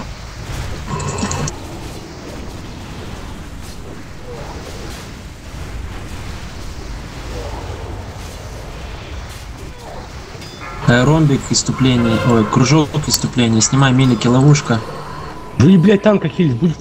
Ромбик иступление, ой, кружок иступления, снимай милики, ловушка. Блин, блядь, танка хилить будет.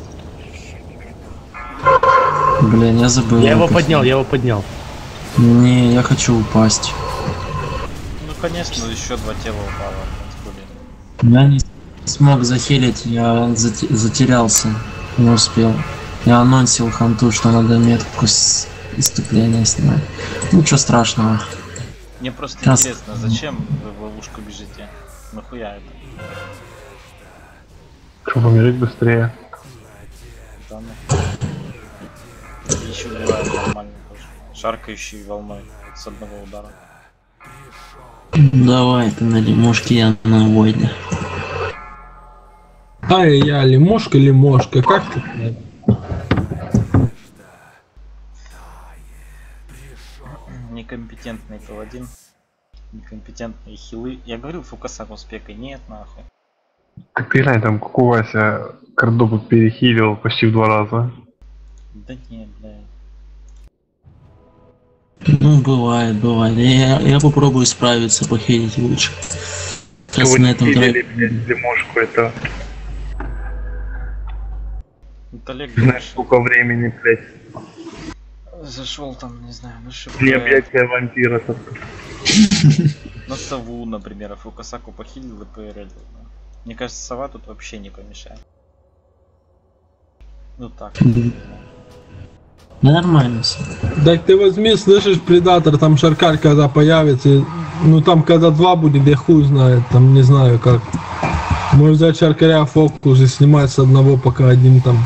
Блин, я забыл. Я его поднял. Не, я хочу упасть. Ну конечно, еще 2 тела упало. Я не смог захилить, я затерялся, не успел. Я анонсил ханту, что надо метку с иступления снимать. Ничего страшного. Мне просто интересно, зачем вы в ловушку бежите? Нахуя это? Чтобы умереть быстрее. Да, ну. Еще бывает нормально тоже. Шаркающий волной с одного удара. Давай ты на лимошке, я на войне. Ай, я лимошка, как ты? Некомпетентный паладин. Некомпетентные хилы. Я говорил Фукасаку с пекой, нет нахуй. Так ты глянь, там Кукувася Кордобу перехилил почти в 2 раза. Да нет, блядь. Ну, бывает. Я попробую справиться, похилить лучше. Сейчас на этом хилили, блядь, лимошку, это... Олег, знаешь, сколько времени, блядь. Зашел там, не знаю, ну что. Не объятия вампира только. На сову, например, Фукасаку похилил и ПРЛ. Мне кажется, сова тут вообще не помешает. Ну так. Нормально. Так ты возьми, слышишь, предатор, там шаркарь когда появится, ну там когда 2 будет, я хуй знает, там не знаю как. Можно взять шаркаря фокус и снимать с одного, пока один там.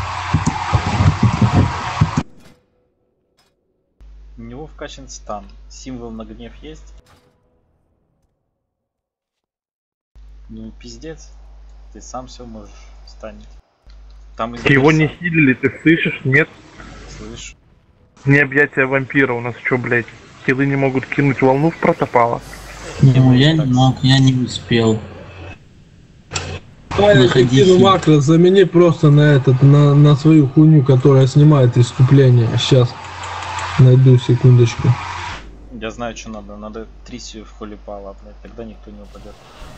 У него вкачан стан. Символ на гнев есть? Ну пиздец. Ты сам все можешь станет. Там его не хилили, ты слышишь? Нет? Слышу. Не объятия вампира, у нас что, блять? Хилы не могут кинуть волну в протопало? Ну я не мог, я не успел. Я кину макро, замени просто на этот, на свою хуйню, которая снимает иступление. Сейчас найду, секундочку. Я знаю, что надо. Надо Трисию в холе пала, блядь, тогда никто не упадет.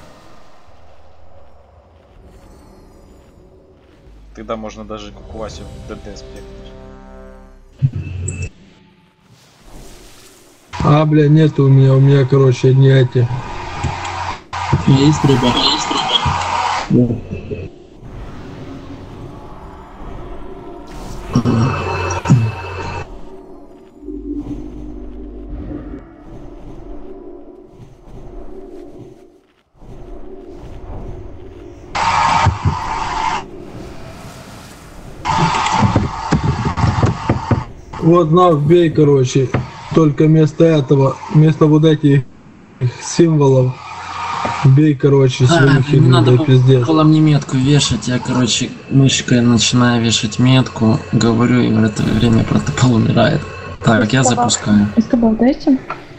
Тогда можно даже Кукувасю в ДД спекнуть. А, бля, нету у меня, короче, одни эти. Есть, ребят, Вот на, бей, короче. Только вместо этого, вместо вот этих символов, бей, короче, свою хилу, надо да пиздец. было мне метку вешать, я, короче, мышкой начинаю вешать метку, говорю, и в это время протокол умирает. Так, я запускаю. Истабал дайте.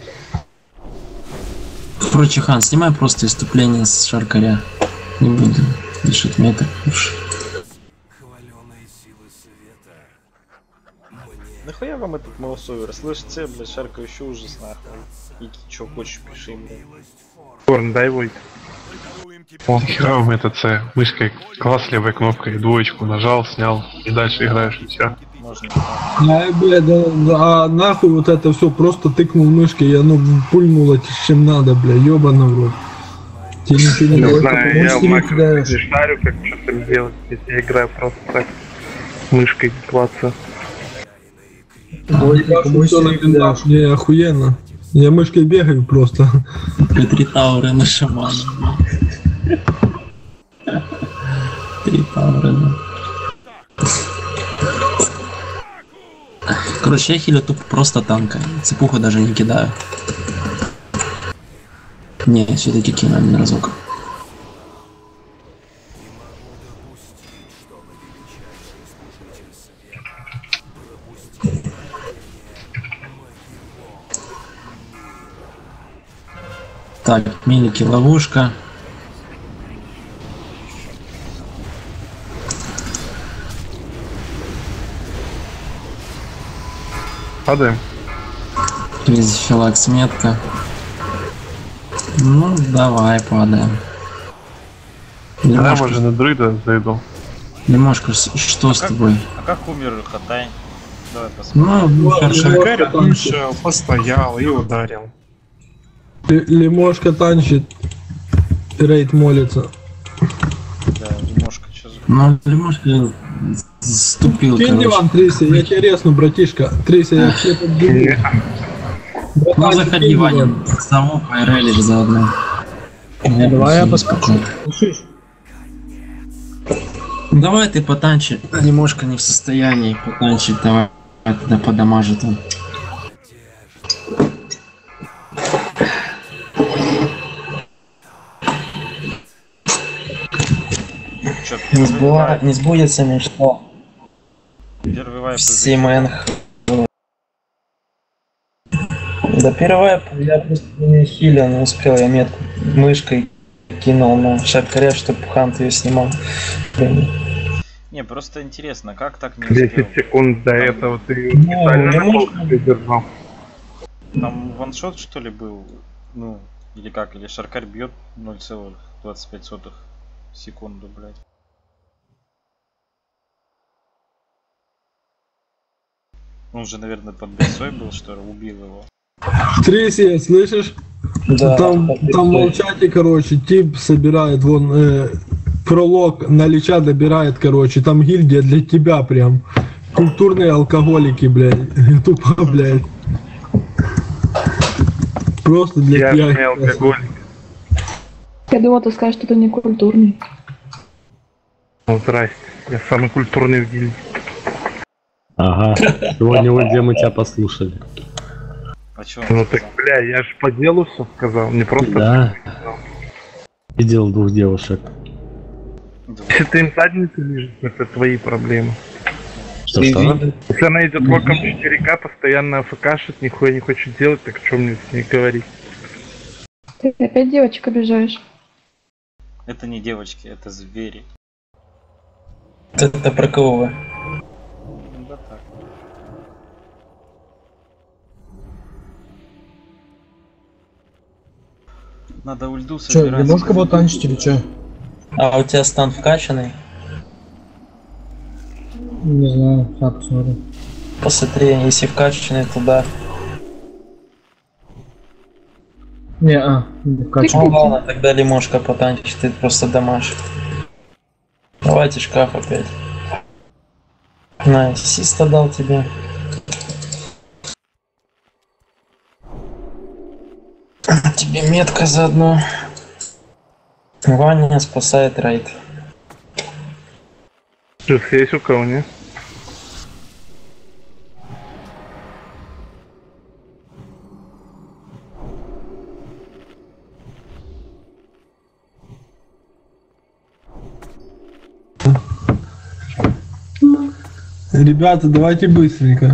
Короче, Хан, снимай просто иступление с шаркаря. Не буду вешать меток. Нахуя вам этот маусовер? Слышите, блядь, шаркающий ужас, нахуй. И чё хочешь, пиши, блядь. Корн, дай войт. Хера вам это С. Мышкой класс левой кнопкой, двоечку нажал, снял и дальше играешь, и все. Можно. Ай, бля, да, нахуй вот это все, просто тыкнул мышкой, и оно пульнуло чем надо, бля, ёбаный в рот. Тебе ничего не Не знаю, я в Майнкрафте шарю, как что-то сделать, если я играю просто так, мышкой клацаю. Не, охуенно. Я мышкой бегаю просто. Три тауры на шамана. 3 тауры, да. Короче, я хилю тупо просто танка. Цепуху даже не кидаю. Не, все-таки кинули разок. Так, милики, ловушка. Падаем. Филакс метка. Ну, давай, падаем. Да, может на друида зайду. Лимошка, что с тобой? А как умер Хатай? Давай посмотрим. Ну, Шаркарь вышел, постоял и ударил. Лимошка танчит. Рейд молится. Да, Лимошка, что за... Ну, Лимошка ступил, Кинь диван, Трейси, я тебя резну, братишка. Трейси, я тебе подбегу. Ну, заходи, Ваня, с того поэрелишь заодно. Давай я посмотрю. Давай ты потанчи. Лимошка не в состоянии потанчить, давай да подамажит он. Не сбудется мечта. Первый вайп. Все мэнх. Да, первый вайп, я просто не хилил, не успел, я метку мышкой кинул на шаркаря, чтобы Хант ее снимал. Не, просто интересно, как так не 10 секунд до этого ты специально на полке держал. Там ваншот что ли был? Ну, или как? Или шаркарь бьет 0,25 секунду, блядь. Он же, наверное, под бесой был, что ли, убил его. Трейси, слышишь? Да, там молчати, короче, тип собирает, вон, пролог на Лича добирает, короче, там гильдия для тебя прям. Культурные алкоголики, блядь. Тупо, блядь. Просто для тебя. Я не алкоголик. Я думала, ты скажешь, что ты не культурный. Ну, здрасте. Я самый культурный в гильдии. Ага, сегодня вот где мы тебя послушали. А чё? Ну так, бля, я же по делу все сказал, не просто... Да. Видел двух девушек. Если ты им задницу лежишь, это твои проблемы. Что? Если она идет локом 4К, постоянно АФКшит, нихуя не хочет делать, так что мне с ней говорить? Ты опять девочек обижаешь. Это не девочки, это звери. Это про кого вы? Да так. Надо ульту собирать. Че, Лимошка будет танчить или че? А у тебя стан вкачанный? Не знаю, сейчас посмотрю. Посмотри, если вкачанный, то да. Не вкачанный. Ну ладно, тогда Лимошка потанчит, ты просто дамаж. Давайте шкаф опять. На, ассиста дал тебе. Тебе метка заодно. Ваня спасает рейд. Плюс есть у кого, не? Ребята, давайте быстренько.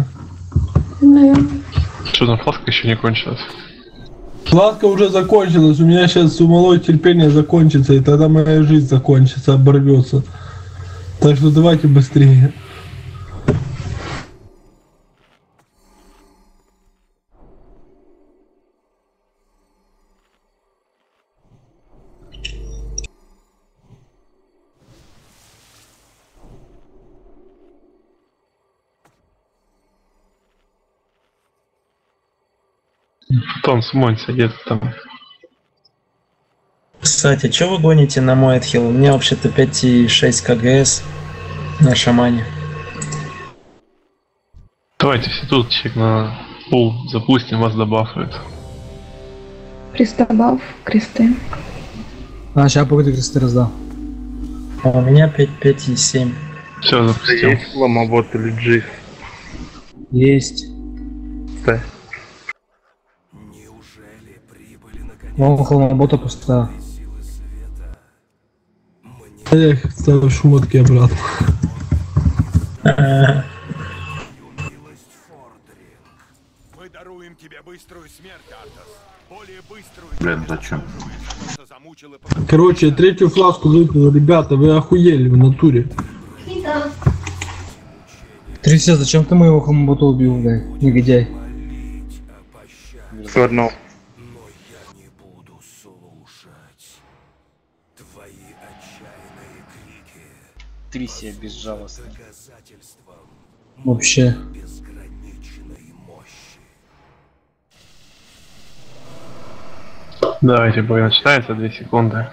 Что там, фласка еще не кончилась? Фласка уже закончилась, у меня сейчас у малой терпение закончится, и тогда моя жизнь закончится, оборвется. Так что давайте быстрее. Потом смойся где-то там. Кстати, что вы гоните на мой отхил? У меня вообще-то 5,6 КГС на шамане. Давайте все тут чек на пул запустим, вас добафают. Кристобаф, кресты. А, сейчас погоди, кресты раздал. А у меня 5,7. Все, запустил. Есть ломобот или джиз? Есть. Да. Вон холмота пустая. Я их ставлю шмотки обратно. Мы даруем тебе быструю смерть, Артас. Более быструю. Блин, зачем? Короче, третью фласку выпил, ребята, вы охуели в натуре. Трясся, зачем ты моего холмота убил, блядь, негодяй? Все одно. Трисия безжалостная. Вообще. Давайте, бой начинается, 2 секунды.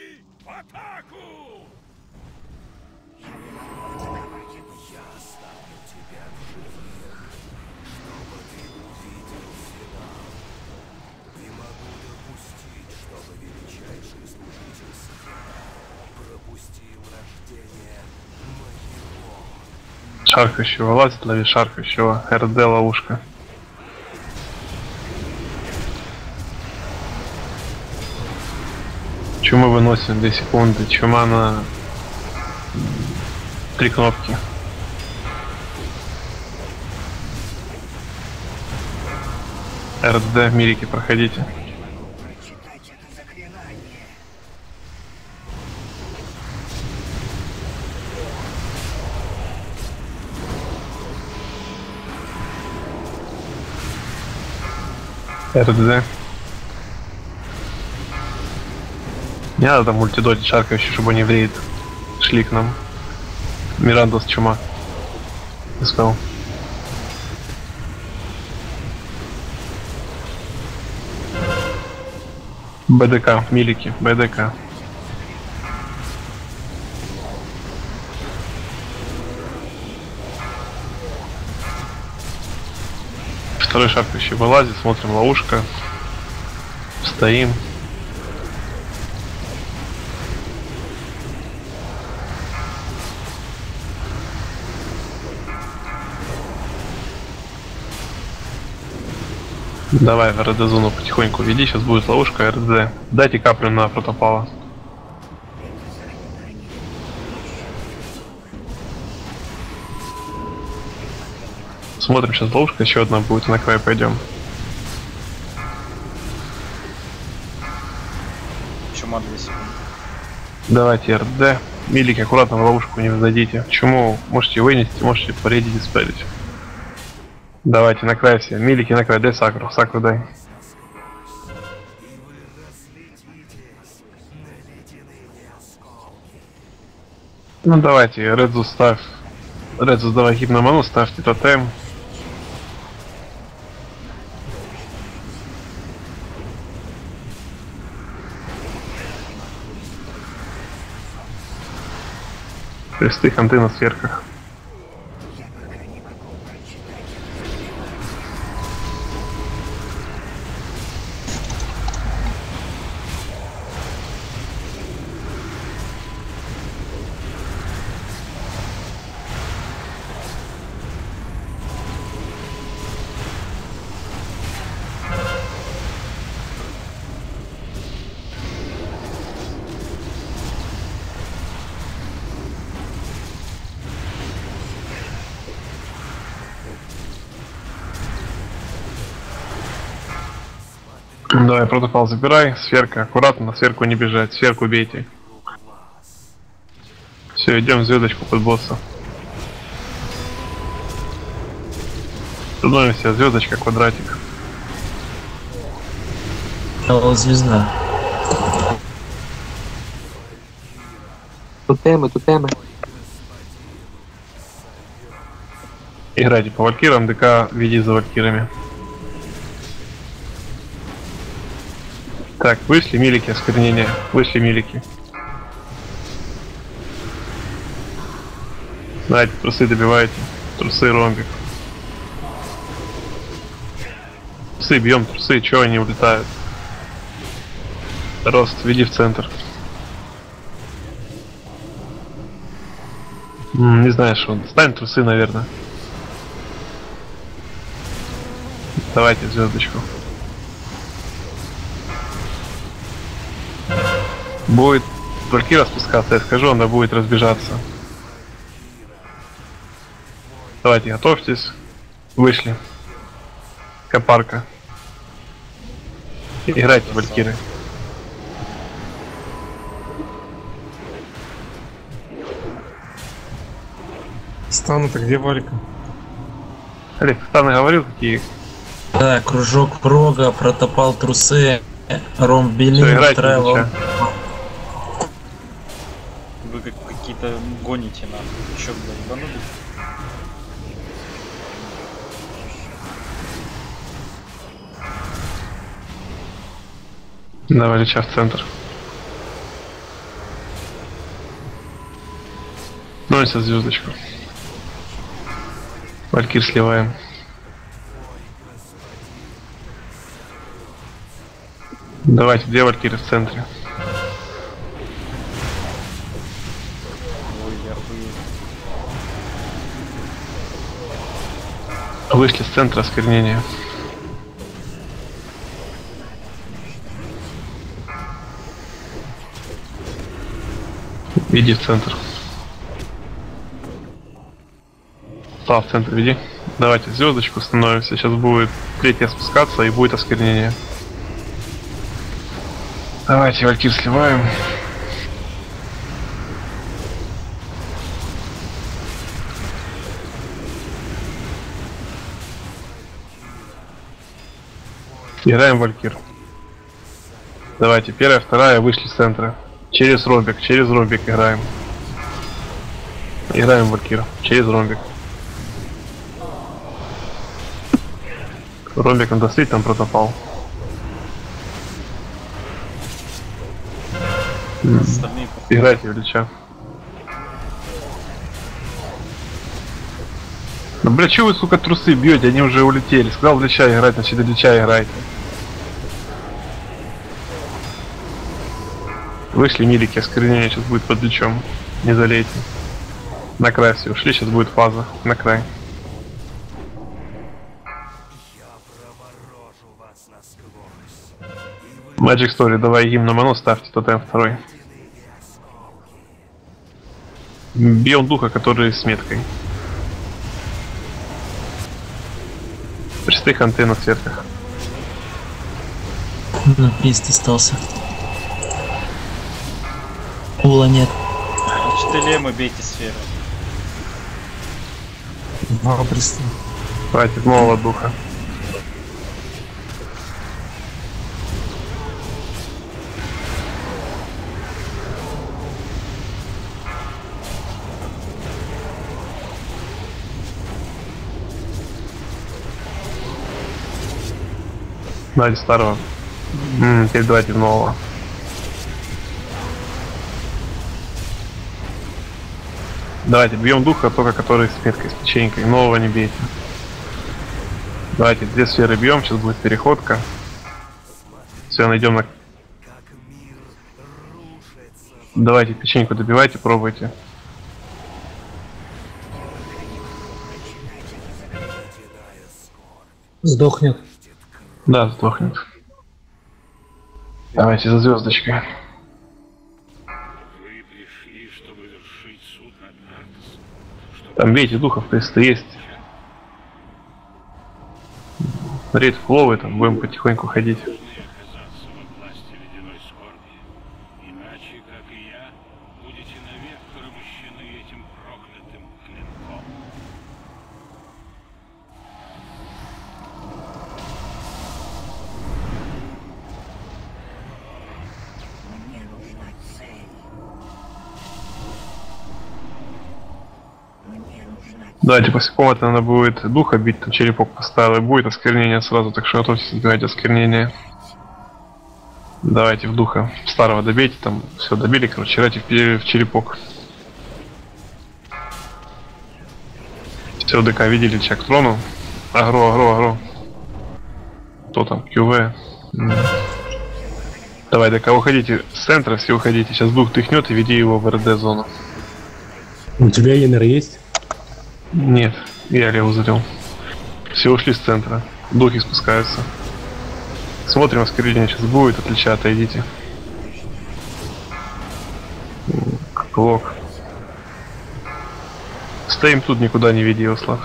Шаркающего лазит, лови шаркающего. РД ловушка. Чуму выносим 2 секунды. Чума на 3 кнопки. РД, мирики, проходите. РД. Не надо там мультидотить шаркающий, чтобы они в рейд шли к нам. Мирандос чума. Искал. БДК, милики, БДК. Второй шаркающий вылазит, смотрим ловушка. Стоим. Давай в РД зону потихоньку веди, сейчас будет ловушка РД. Дайте каплю на протопала. Смотрим, сейчас ловушка, еще одна будет, на край пойдем. Чума 2 секунды. Давайте РД. Милики, аккуратно в ловушку не зайдите. Чуму можете вынести, можете поредить и спалить. Давайте на край все. Милики на край, дай сакру. Сакру дай. Ну давайте, Редзу ставь. Редзу давай гипноману, ставьте тотем. Кресты, ханты на сверках. Давай, протокол забирай, сверка, аккуратно, на сверку не бежать, сверку бейте. Все, идем в звездочку под босса. Становимся, звездочка, квадратик. Звезда. Тутемы, тутемы. Играйте по валькирам, ДК веди за валькирами. Так, вышли милики, осквернение. Вышли милики. Давайте, трусы добивайте. Трусы, ромбик. Трусы, бьем трусы, чего они улетают? Рост, веди в центр. Не знаю, что он. Ставим трусы, наверное. Давайте звездочку. Будет Валькира спускаться, я скажу, она будет разбежаться. Давайте, готовьтесь. Вышли. Копарка. Играйте, Валькиры. Станы-то где Валька? Олег, Станы говорил, какие? Да, кружок прога, протопал трусы, Всё, ромбелин, играйте, тревел. Ильича. Вы как какие-то гоните нахуй. Чё, блядь, ебанулись? Давай, Ильича в центр. Ну и со звездочку. Валькир сливаем. Давайте, две Валькиры в центре. Ой, я охуел. Вышли с центра осквернения. Веди в центр. В центр веди. Давайте звездочку становимся. Сейчас будет третья спускаться и будет осквернение. Давайте Валькир сливаем. Играем Валькир. Давайте, первая, вторая, вышли с центра. Через ромбик играем. Играем Валькир. Через ромбик. Ромбик надо слить, там протопал. Играйте в Ильича. Ну, бля, чё вы, сука, трусы бьете? Они уже улетели. Сказал в Ильича играть, значит Ильича играйте. Вышли милики, осквернение сейчас будет под Ильичом. Не залейте. На край все ушли, сейчас будет фаза. На край. Magic Story, давай гимн на ману ставьте, тотем второй. Бьем духа, который с меткой. Шестых антенн на сверках. Ну, прист остался. Пула нет. Штылемы бейте сферы. Два приста. Хватит нового духа. Давайте старого. Теперь давайте нового. Давайте бьем духа, только который с меткой, с печенькой. Нового не бейте. Давайте две сферы бьем, сейчас будет переходка. Все, найдем на... Давайте печеньку добивайте, пробуйте. Сдохнет. Да, сдохнет. Давайте за звездочкой. Вы пришли, чтобы вершить суд над Артасом. Там бейте духов, квесты есть. Рейд фловый, там будем потихоньку ходить. Оказаться во власти ледяной скорби. Иначе, как и я, будете навек порабощены этим проклятым клинком. Давайте после комнаты надо будет духа бить, там черепок поставил, и будет осквернение сразу, так что готовьтесь избегать осквернения. Давайте в духа старого добейте, там все добили, короче, играйте в черепок. Все, ДК видели, чек трону. Агро. Кто там? КВ. Давай, ДК, уходите с центра, все уходите. Сейчас дух тыхнет и веди его в РД зону. У тебя ЕНР есть? Нет, я леву залил. Все ушли с центра. Духи спускаются. Смотрим, осквернение сейчас будет, от Ильича отойдите. Плок. Стоим тут, никуда не веди, Ослав.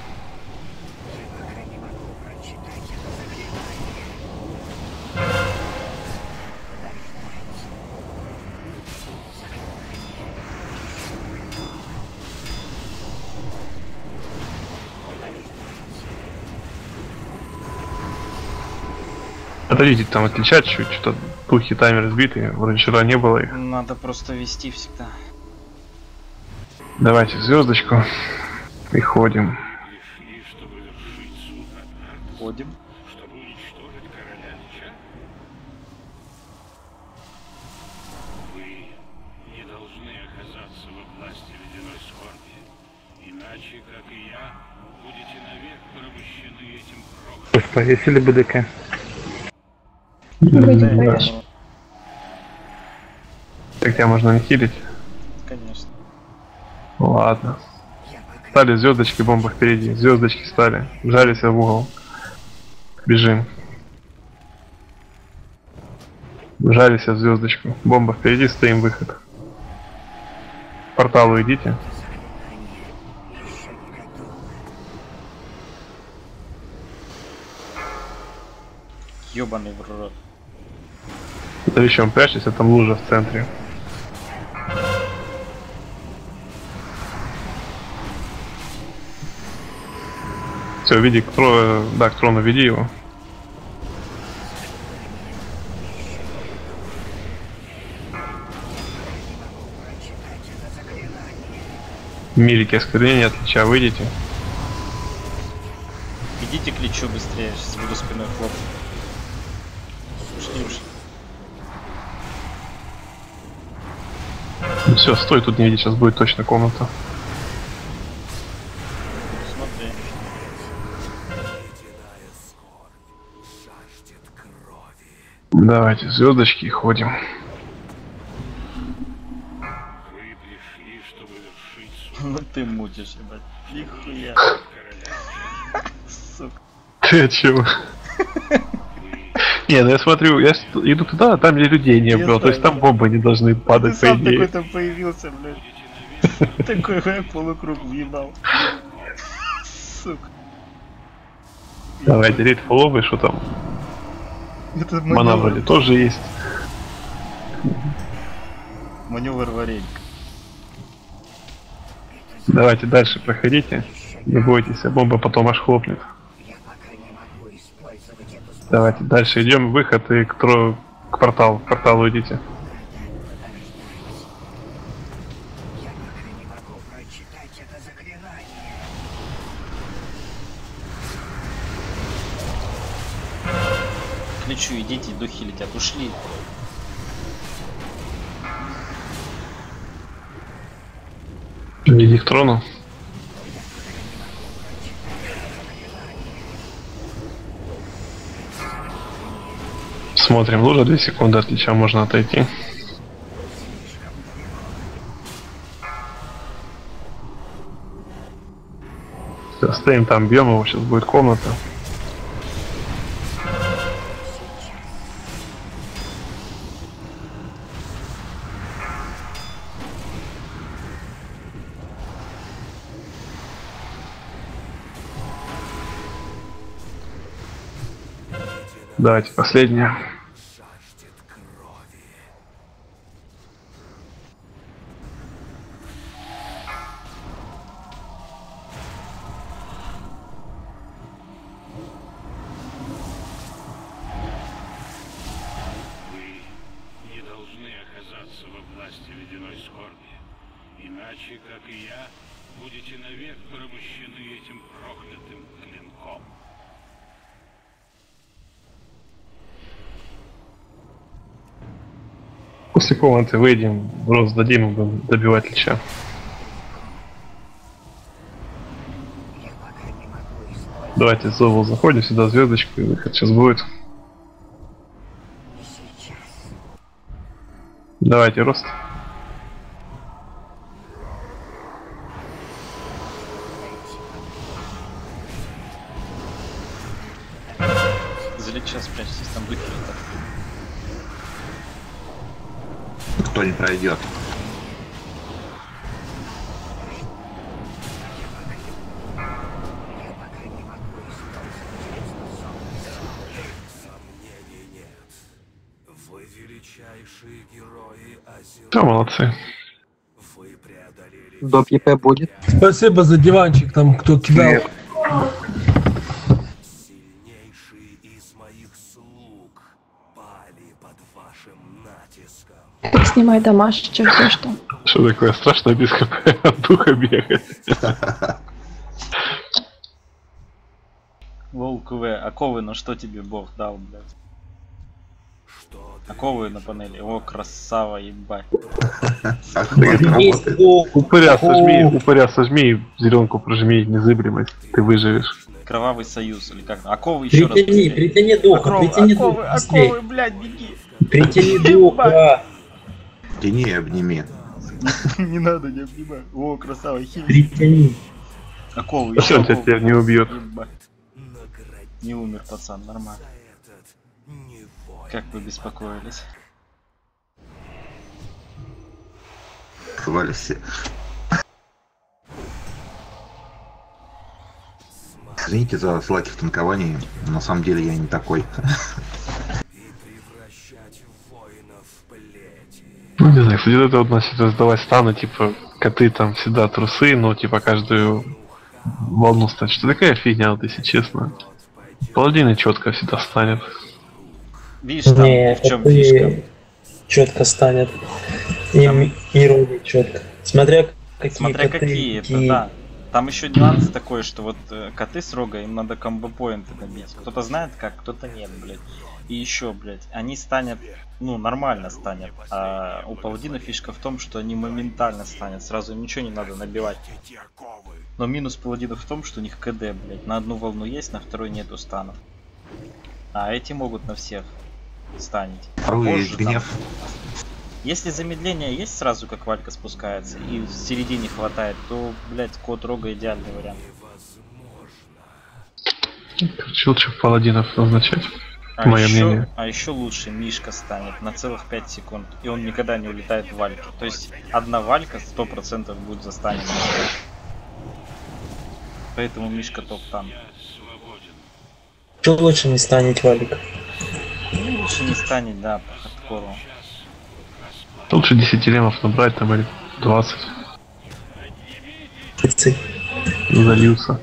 Отойдите, там отличать чуть, что-то пухи таймер сбитые, вроде вчера не было их. Надо просто вести всегда. Давайте звездочку и ходим. Ходим. Чтобы уничтожить короля Лича? Вы не должны оказаться во власти ледяной скорби. Иначе, как и я, будете навек порабощены этим проклятым. Повесили БДК. Так тебя можно не хилить? Конечно. Ладно. Стали звездочки, бомба впереди. Звездочки стали. Вжались в угол. Бежим. Вжались в звездочку. Бомба впереди, стоим, выход. К порталу идите. Ёбаный в рот. Завещем прячьтесь, а там лужа в центре. Все, веди к трону, да, к трону веди его. Милики осквернения от Лича, выйдите. Идите к Личу быстрее, сейчас буду спиной хлопать. Ушли. Ну все, стой, тут не види, сейчас будет точно комната. Смотри. Давайте, звездочки, ходим. Вы пришли, чтобы вершить суд. Ну ты мутишь, ебать. Нихуя. Сука. Ты о чем? Не, ну я смотрю, я иду туда, а там где людей не было, то есть там бомбы не должны падать, по Ты сам идее. такой там появился, блядь. Такой полукруг въебал. Сука. Давайте, рейд фолловый, что там? Это Мана вроде тоже есть. Маневр варенька. Давайте дальше проходите. Не бойтесь, а бомба потом аж хлопнет. Давайте дальше идем, выход и к порталу. К порталу идите. К Личу идите, духи летят, ушли. Веди к трону. Смотрим, лужа 2 секунды, от Лича можно отойти. Все, стоим там, бьем его, сейчас будет комната. Давайте последняя. Вы не должны оказаться во власти ледяной скорби. Иначе, как и я, будете навек порабощены этим проклятым клинком. После комнаты выйдем, рост дадим и будем добивать Лича. Давайте в Зову заходим, сюда звездочку и выход сейчас будет. Давайте, рост. За Лича спрячьтесь, там духи летят. Кто не пройдет. Все, молодцы. Доп ЕП будет. Спасибо за диванчик, там кто кидал. Так снимай дамаш, че ждешь там? Что такое страшно без хп от духа бегать? Волк В, оковы, ну что тебе Бог дал, блядь? Оковы на панели, о, красава, ебать. Упыря сожми, зеленку прожми, незыблемость, ты выживешь. Кровавый союз, или как? Оковы еще раз. Притяни духа, притяни духа. Оковы, блядь, беги. Притяни духа. Тяни и обними. Не надо, не обнимай. О, красава, химия. Притяни. Оковы, Все, он тебя теперь не убьет. Не умер, пацан, нормально. Как вы беспокоились? Хвали все. Извините за слаки в танковании, на самом деле я не такой. Ну не знаю, кстати, это вот носит создавать станы, типа коты там всегда трусы, но типа каждую волну станет. Что такая фигня, вот если честно. Паладины четко всегда станет. Видишь, там Не, в чем это фишка? Четко станет. И руки четко. Смотря какие Смотря коты, какие, это да. Там еще нюанс такой, что вот коты с рога, им надо комбо-поинты добить. Кто-то знает как, кто-то нет, блядь. И еще, блядь, они станет, ну, нормально станет. А у паладина фишка в том, что они моментально станет. Сразу им ничего не надо набивать. Но минус паладинов в том, что у них КД, блядь. На одну волну есть, на второй нету станов. А эти могут на всех станить. Позже, там, если замедление есть сразу, как Валька спускается, и в середине хватает, то, блядь, код рога идеальный вариант. Короче, лучше паладинов назначать. Мое мнение. А еще лучше Мишка станет на целых 5 секунд, и он никогда не улетает в Вальке. То есть одна Валька 100% будет застанена. Поэтому Мишка топ-там. Что лучше не станет, Валик? Лучше не станет, да, по хардкору. Лучше 10 лемов набрать там или 20. Зальются.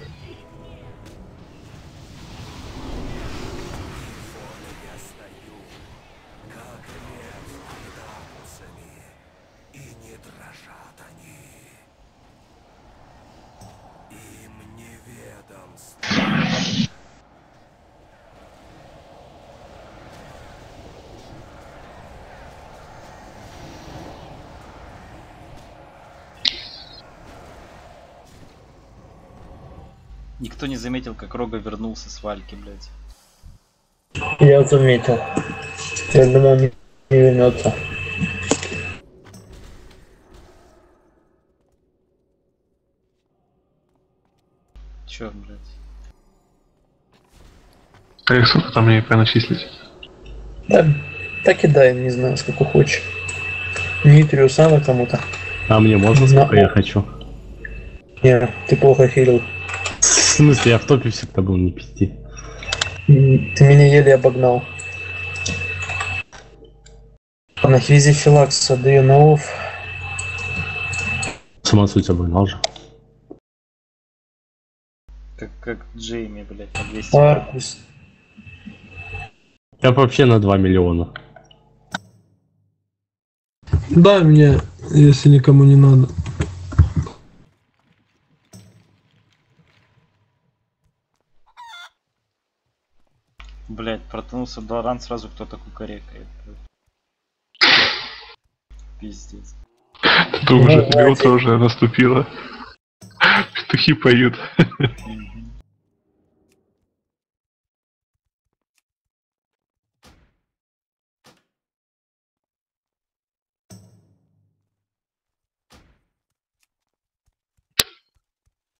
Никто не заметил, как Рога вернулся с Вальки, блядь. Я заметил. Я думал, не вернется. Чё, блядь? А сколько там мне начислить? Да, так и дай, не знаю, сколько хочешь. Дмитрию сам кому-то. А мне можно, сколько я хочу? Не, ты плохо хилил. В смысле, я в топе всегда был, не пизди. Ты меня еле обогнал. На хвизе филакса даю на офф. Сама суть обогнал же. Как Джейми, блядь, на 200. Аркус. Я вообще на 2 миллиона. Дай мне, если никому не надо. Блядь, протянулся Доран, сразу кто-то кукарекает. Пиздец. Ты думаешь, тебе утро уже наступило? Петухи поют.